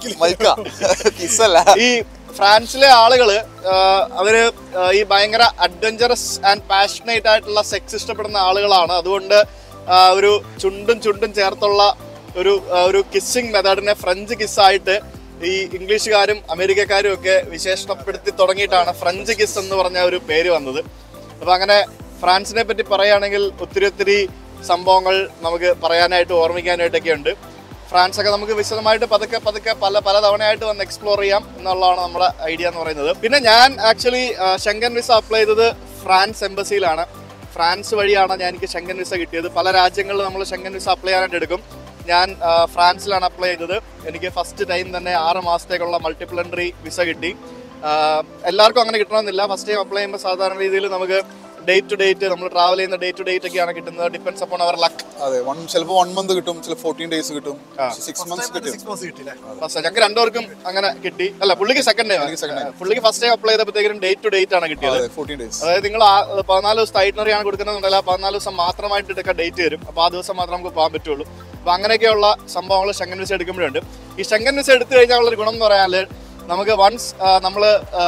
ഈ ഫ്രാൻസിലെ ആളുകള് അവര് ഈ ഭയങ്കര അഡ്വഞ്ചറസ് ആൻഡ് പാഷനേറ്റ് ആയിട്ടുള്ള സെക്സ് ഇഷ്ടപ്പെടുന്ന ആളുകളാണ്. അതുകൊണ്ട് ഒരു ചുണ്ടും ചുണ്ടും ചേർത്തുള്ള ഒരു ഒരു കിസ്സിങ് മെത്തേഡിനെ ഫ്രഞ്ച് കിസ്സായിട്ട് ഈ ഇംഗ്ലീഷുകാരും അമേരിക്കക്കാരും ഒക്കെ വിശേഷണപ്പെടുത്തി തുടങ്ങിയിട്ടാണ് ഫ്രഞ്ച് കിസ് എന്ന് പറഞ്ഞ ഒരു പേര് വന്നത്. അപ്പൊ അങ്ങനെ ഫ്രാൻസിനെ പറ്റി പറയുകയാണെങ്കിൽ ഒത്തിരി ഒത്തിരി സംഭവങ്ങൾ നമുക്ക് പറയാനായിട്ട് ഓർമ്മിക്കാനായിട്ടൊക്കെ ഉണ്ട്. ഫ്രാൻസ് ഒക്കെ നമുക്ക് വിശദമായിട്ട് പതുക്കെ പതുക്കെ പല പല തവണയായിട്ട് വന്ന് എക്സ്പ്ലോർ ചെയ്യാം എന്നുള്ളതാണ് നമ്മുടെ ഐഡിയ എന്ന് പറയുന്നത്. പിന്നെ ഞാൻ ആക്ച്വലി ഷെങ്കൻ വിസ അപ്ലൈ ചെയ്തത് ഫ്രാൻസ് എംബസിയിലാണ്. ഫ്രാൻസ് വഴിയാണ് ഞാൻ എനിക്ക് ഷെങ്കൻ വിസ കിട്ടിയത്. പല രാജ്യങ്ങളിൽ നമ്മൾ ഷെങ്കൻ വിസ അപ്ലൈ ചെയ്യാനായിട്ട് എടുക്കും. ഞാൻ ഫ്രാൻസിലാണ് അപ്ലൈ ചെയ്തത്. എനിക്ക് ഫസ്റ്റ് ടൈം തന്നെ ആറ് മാസത്തേക്കുള്ള മൾട്ടിപ്പിൾ എൻട്രി വിസ കിട്ടി. എല്ലാവർക്കും അങ്ങനെ കിട്ടണമെന്നില്ല. ഫസ്റ്റ് ടൈം അപ്ലൈ ചെയ്യുമ്പോൾ സാധാരണ രീതിയിൽ നമുക്ക് ഡേറ്റ് ടു ഡേറ്റ് നമ്മൾ ട്രാവൽ ചെയ്യുന്ന ഡേറ്റ് ടു ഡേറ്റ് ഒക്കെയാണ് കിട്ടുന്നത്. ഡിപ്പെൻഡ്സ് അപ്പോൺ അവർ ലക്ക്. അതെ, ചിലപ്പോൾ വൺ മന്ത് കിട്ടും, ചിലപ്പോൾ ഫോർട്ടീൻ ഡേയ്സ് കിട്ടും, സിക്സ് മന്ത്സ് കിട്ടും. ഞങ്ങൾക്ക് രണ്ടുപേർക്കും അങ്ങനെ കിട്ടി. അല്ല, പുള്ളിക്ക് സെക്കൻഡ് ടൈം. പുള്ളിക്ക് ഫസ്റ്റ് ടൈം അപ്ലൈ ചെയ്തപ്പോഴത്തേക്കും ഡേറ്റ് ടു ഡേറ്റ് ആണ് കിട്ടിയത്. അതായത് നിങ്ങൾ പതിനാല് ദിവസം ഐറ്റിനറി ആണ് കൊടുക്കുന്നതെന്നുണ്ടെങ്കിൽ ആ പതിനാല് ദിവസം മാത്രമായിട്ട് എടുക്കാൻ ഡേറ്റ് തരും. അപ്പോൾ ആ ദിവസം മാത്രം നമുക്ക് പോകാൻ പറ്റുള്ളൂ. അപ്പോൾ അങ്ങനെയൊക്കെയുള്ള സംഭവങ്ങൾ ഷെങ്കൻ വിസ എടുക്കുമ്പോഴുണ്ട്. ഈ ഷെങ്കൻ വിസ എടുത്തു കഴിഞ്ഞാൽ ഉള്ളൊരു ഗുണം എന്ന് പറയാൻ നമുക്ക് വൺസ് നമ്മള്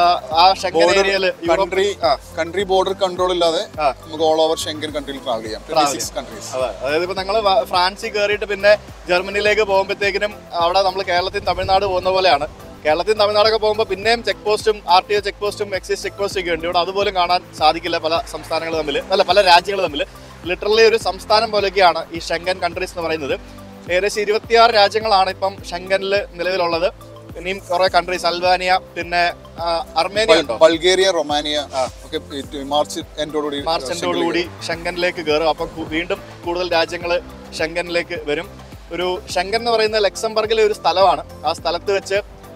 ആ ഷെങ്കൻ ഏരിയയില് കൺട്രി ബോർഡർ കൺട്രോൾ ഇല്ലാതെ നമുക്ക് ഓൾ ഓവർ ഷെങ്കൻ കൺട്രിയിൽ ട്രാവൽ ചെയ്യാം. അതായത് ഇപ്പൊ ഞങ്ങള് ഫ്രാൻസിൽ കയറിയിട്ട് പിന്നെ ജർമ്മനിയിലേക്ക് പോകുമ്പോഴത്തേക്കിനും അവിടെ നമ്മൾ കേരളത്തിൽ തമിഴ്നാട് പോകുന്ന പോലെയാണ്. കേരളത്തിൽ തമിഴ്നാടൊക്കെ പോകുമ്പോൾ പിന്നെയും ചെക്ക് പോസ്റ്റും ആർ ടി ഒ ചെക്ക് പോസ്റ്റും എക്സൈസ് ചെക്ക് പോസ്റ്റും ഒക്കെ ഉണ്ട്. ഇവിടെ അതുപോലും കാണാൻ സാധിക്കില്ല പല സംസ്ഥാനങ്ങൾ തമ്മിൽ, അല്ല പല രാജ്യങ്ങൾ തമ്മിൽ. ലിറ്ററലി ഒരു സംസ്ഥാനം പോലെയൊക്കെയാണ് ഈ ഷെങ്കൻ കൺട്രീസ് എന്ന് പറയുന്നത്. ഏകദേശം ഇരുപത്തിയാറ് രാജ്യങ്ങളാണ് ഇപ്പം ഷെങ്കനിൽ നിലവിലുള്ളത്. ഇനിയും കുറെ കൺട്രീസ്, അൽബാനിയ, പിന്നെ അർമേനിയ, ബൾഗേറിയ, റൊമാനിയ ഒക്കെ മാർച്ച് എൻഡോടുകൂടി മാർച്ച് എൻഡോടുകൂടി ഷെങ്കനിലേക്ക് കയറും. അപ്പം വീണ്ടും കൂടുതൽ രാജ്യങ്ങൾ ഷെങ്കനിലേക്ക് വരും. ഒരു ഷെങ്കൻ എന്ന് പറയുന്നത് ലക്സംബർഗിലെ ഒരു സ്ഥലമാണ്. ആ സ്ഥലത്ത് വെച്ച്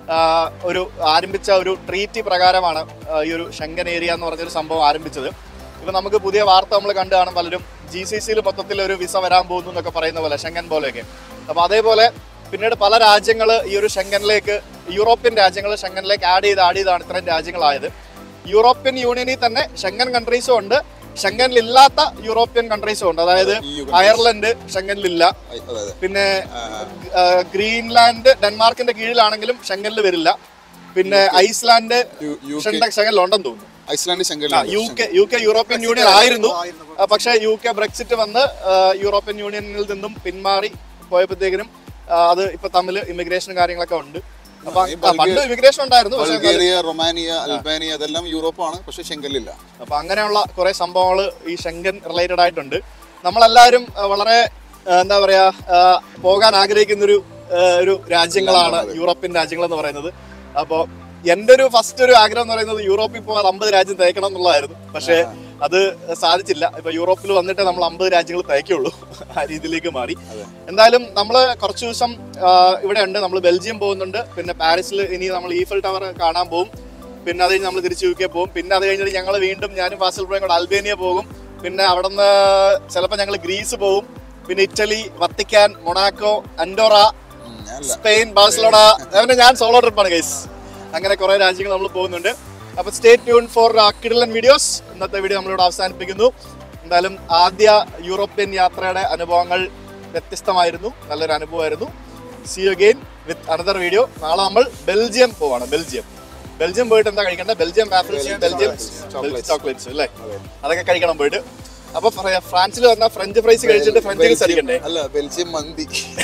ഒരു ആരംഭിച്ച ഒരു ട്രീറ്റി പ്രകാരമാണ് ഈ ഒരു ഷെങ്കൻ ഏരിയ എന്ന് പറഞ്ഞൊരു സംഭവം ആരംഭിച്ചത്. ഇപ്പൊ നമുക്ക് പുതിയ വാർത്ത നമ്മൾ കണ്ടു കാണും, പലരും ജി സി സിയിൽ മൊത്തത്തിൽ ഒരു വിസ വരാൻ പോകുന്നു എന്നൊക്കെ പറയുന്ന പോലെ, ഷെങ്കൻ പോലെയൊക്കെ. അപ്പൊ അതേപോലെ പിന്നീട് പല രാജ്യങ്ങൾ ഈ ഒരു ഷെങ്കനിലേക്ക്, യൂറോപ്യൻ രാജ്യങ്ങൾ ഷെങ്കനിലേക്ക് ആഡ് ചെയ്ത് ആഡ് ചെയ്താണ് ഇത്രയും രാജ്യങ്ങളായത്. യൂറോപ്യൻ യൂണിയനിൽ തന്നെ ഷെങ്കൻ കൺട്രീസും ഉണ്ട്, ഷെങ്കനിലില്ലാത്ത യൂറോപ്യൻ കൺട്രീസും ഉണ്ട്. അതായത് അയർലൻഡ് ഷെങ്കനിലില്ല, പിന്നെ ഗ്രീൻലാൻഡ് ഡെൻമാർക്കിന്റെ കീഴിലാണെങ്കിലും ഷെങ്കനിൽ വരില്ല, പിന്നെ ഐസ്ലാൻഡ് ഷെങ്കനിലുണ്ടെന്ന് തോന്നുന്നു. U K U K European union ആയിരുന്നു, പക്ഷെ യു കെ ബ്രെക്സിറ്റ് വന്ന് യൂറോപ്യൻ യൂണിയനിൽ നിന്നും പിന്മാറി പോയപ്പോഴത്തേക്കിനും അത് ഇപ്പൊ തമ്മിൽ ഇമിഗ്രേഷൻ കാര്യങ്ങളൊക്കെ ഉണ്ട്. അപ്പൊ പണ്ട് ഇമിഗ്രേഷൻ ഉണ്ടായിരുന്നു, റൊമാനിയ, അൽബാനിയ അതെല്ലാം യൂറോപ്പാണ്, പക്ഷെ ഷെങ്കനിലില്ല. അപ്പൊ അങ്ങനെയുള്ള കുറെ സംഭവങ്ങൾ ഈ ഷെങ്കൻ റിലേറ്റഡ് ആയിട്ടുണ്ട്. നമ്മളെല്ലാവരും വളരെ എന്താ പറയാ പോകാൻ ആഗ്രഹിക്കുന്ന ഒരു ഒരു രാജ്യങ്ങളാണ് യൂറോപ്യൻ രാജ്യങ്ങൾ എന്ന് പറയുന്നത്. അപ്പോ എന്റെ ഒരു ഫസ്റ്റ് ഒരു ആഗ്രഹം എന്ന് പറയുന്നത് യൂറോപ്പിൽ പോകാൻ അമ്പത് രാജ്യം തേക്കണം എന്നുള്ളതായിരുന്നു. പക്ഷെ അത് സാധിച്ചില്ല. ഇപ്പൊ യൂറോപ്പിൽ വന്നിട്ട് നമ്മൾ അമ്പത് രാജ്യങ്ങൾ തേക്കുള്ളൂ, ആ രീതിയിലേക്ക് മാറി. എന്തായാലും നമ്മള് കുറച്ചു ദിവസം ഇവിടെ ഉണ്ട്. നമ്മൾ ബെൽജിയം പോകുന്നുണ്ട്, പിന്നെ പാരീസിൽ ഇനി നമ്മൾ ഈഫൽ ടവർ കാണാൻ പോകും, പിന്നെ അത് കഴിഞ്ഞ് നമ്മൾ തിരിച്ച് യു കെ പോകും, പിന്നെ അത് കഴിഞ്ഞിട്ട് ഞങ്ങൾ വീണ്ടും ഞാനും ഫാസിൽ ബ്രോയും കൂടെ അൽബേനിയ പോകും, പിന്നെ അവിടെ നിന്ന് ചിലപ്പോൾ ഞങ്ങൾ ഗ്രീസ് പോകും, പിന്നെ Italy, Vatican, Monaco, Andorra, Spain, Barcelona. അങ്ങനെ ഞാൻ സോളോ ട്രിപ്പാണ് ഗൈസ്. അങ്ങനെ കുറെ രാജ്യങ്ങൾ നമ്മൾ പോകുന്നുണ്ട്. അപ്പൊ സ്റ്റേ ട്യൂൺ ഫോർ കിഡിലൻ വീഡിയോസ്. ഇന്നത്തെ വീഡിയോ നമ്മളിവിടെ അവസാനിപ്പിക്കുന്നു. എന്തായാലും ആദ്യ യൂറോപ്യൻ യാത്രയുടെ അനുഭവങ്ങൾ വ്യത്യസ്തമായിരുന്നു, നല്ലൊരു അനുഭവമായിരുന്നു. See you again with another video. നാളെ നമ്മൾ ബെൽജിയം പോവാണ്. ബെൽജിയം ബെൽജിയം പോയിട്ട് എന്താ കഴിക്കണ്ടേ? ബെൽജിയം വാഫിൾസ്, ബെൽജിയം ചോക്ലേറ്റ്സ് അല്ലേ, അതൊക്കെ കഴിക്കണം പോയിട്ട്. അപ്പൊ ഫ്രാൻസിൽ വന്ന ഫ്രഞ്ച് ഫ്രൈസ് കഴിച്ചിട്ട് ഫ്രഞ്ച് കിസ് അടിക്കണ്ടേ? അല്ല, ബെൽജിയം മന്തി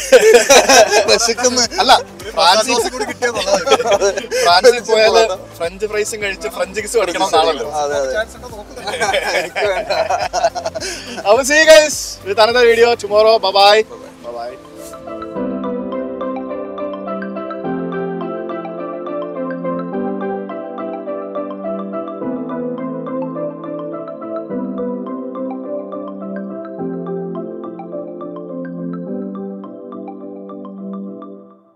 അല്ല, ഫ്രാൻസിൽ ഫ്രാൻസിൽ പോയാല് ഫ്രഞ്ച് ഫ്രൈസും കഴിച്ച് ഫ്രഞ്ച് കിസും അടിക്കണം എന്നാണല്ലോ. അപ്പൊ see guys with another video tomorrow. Bye by.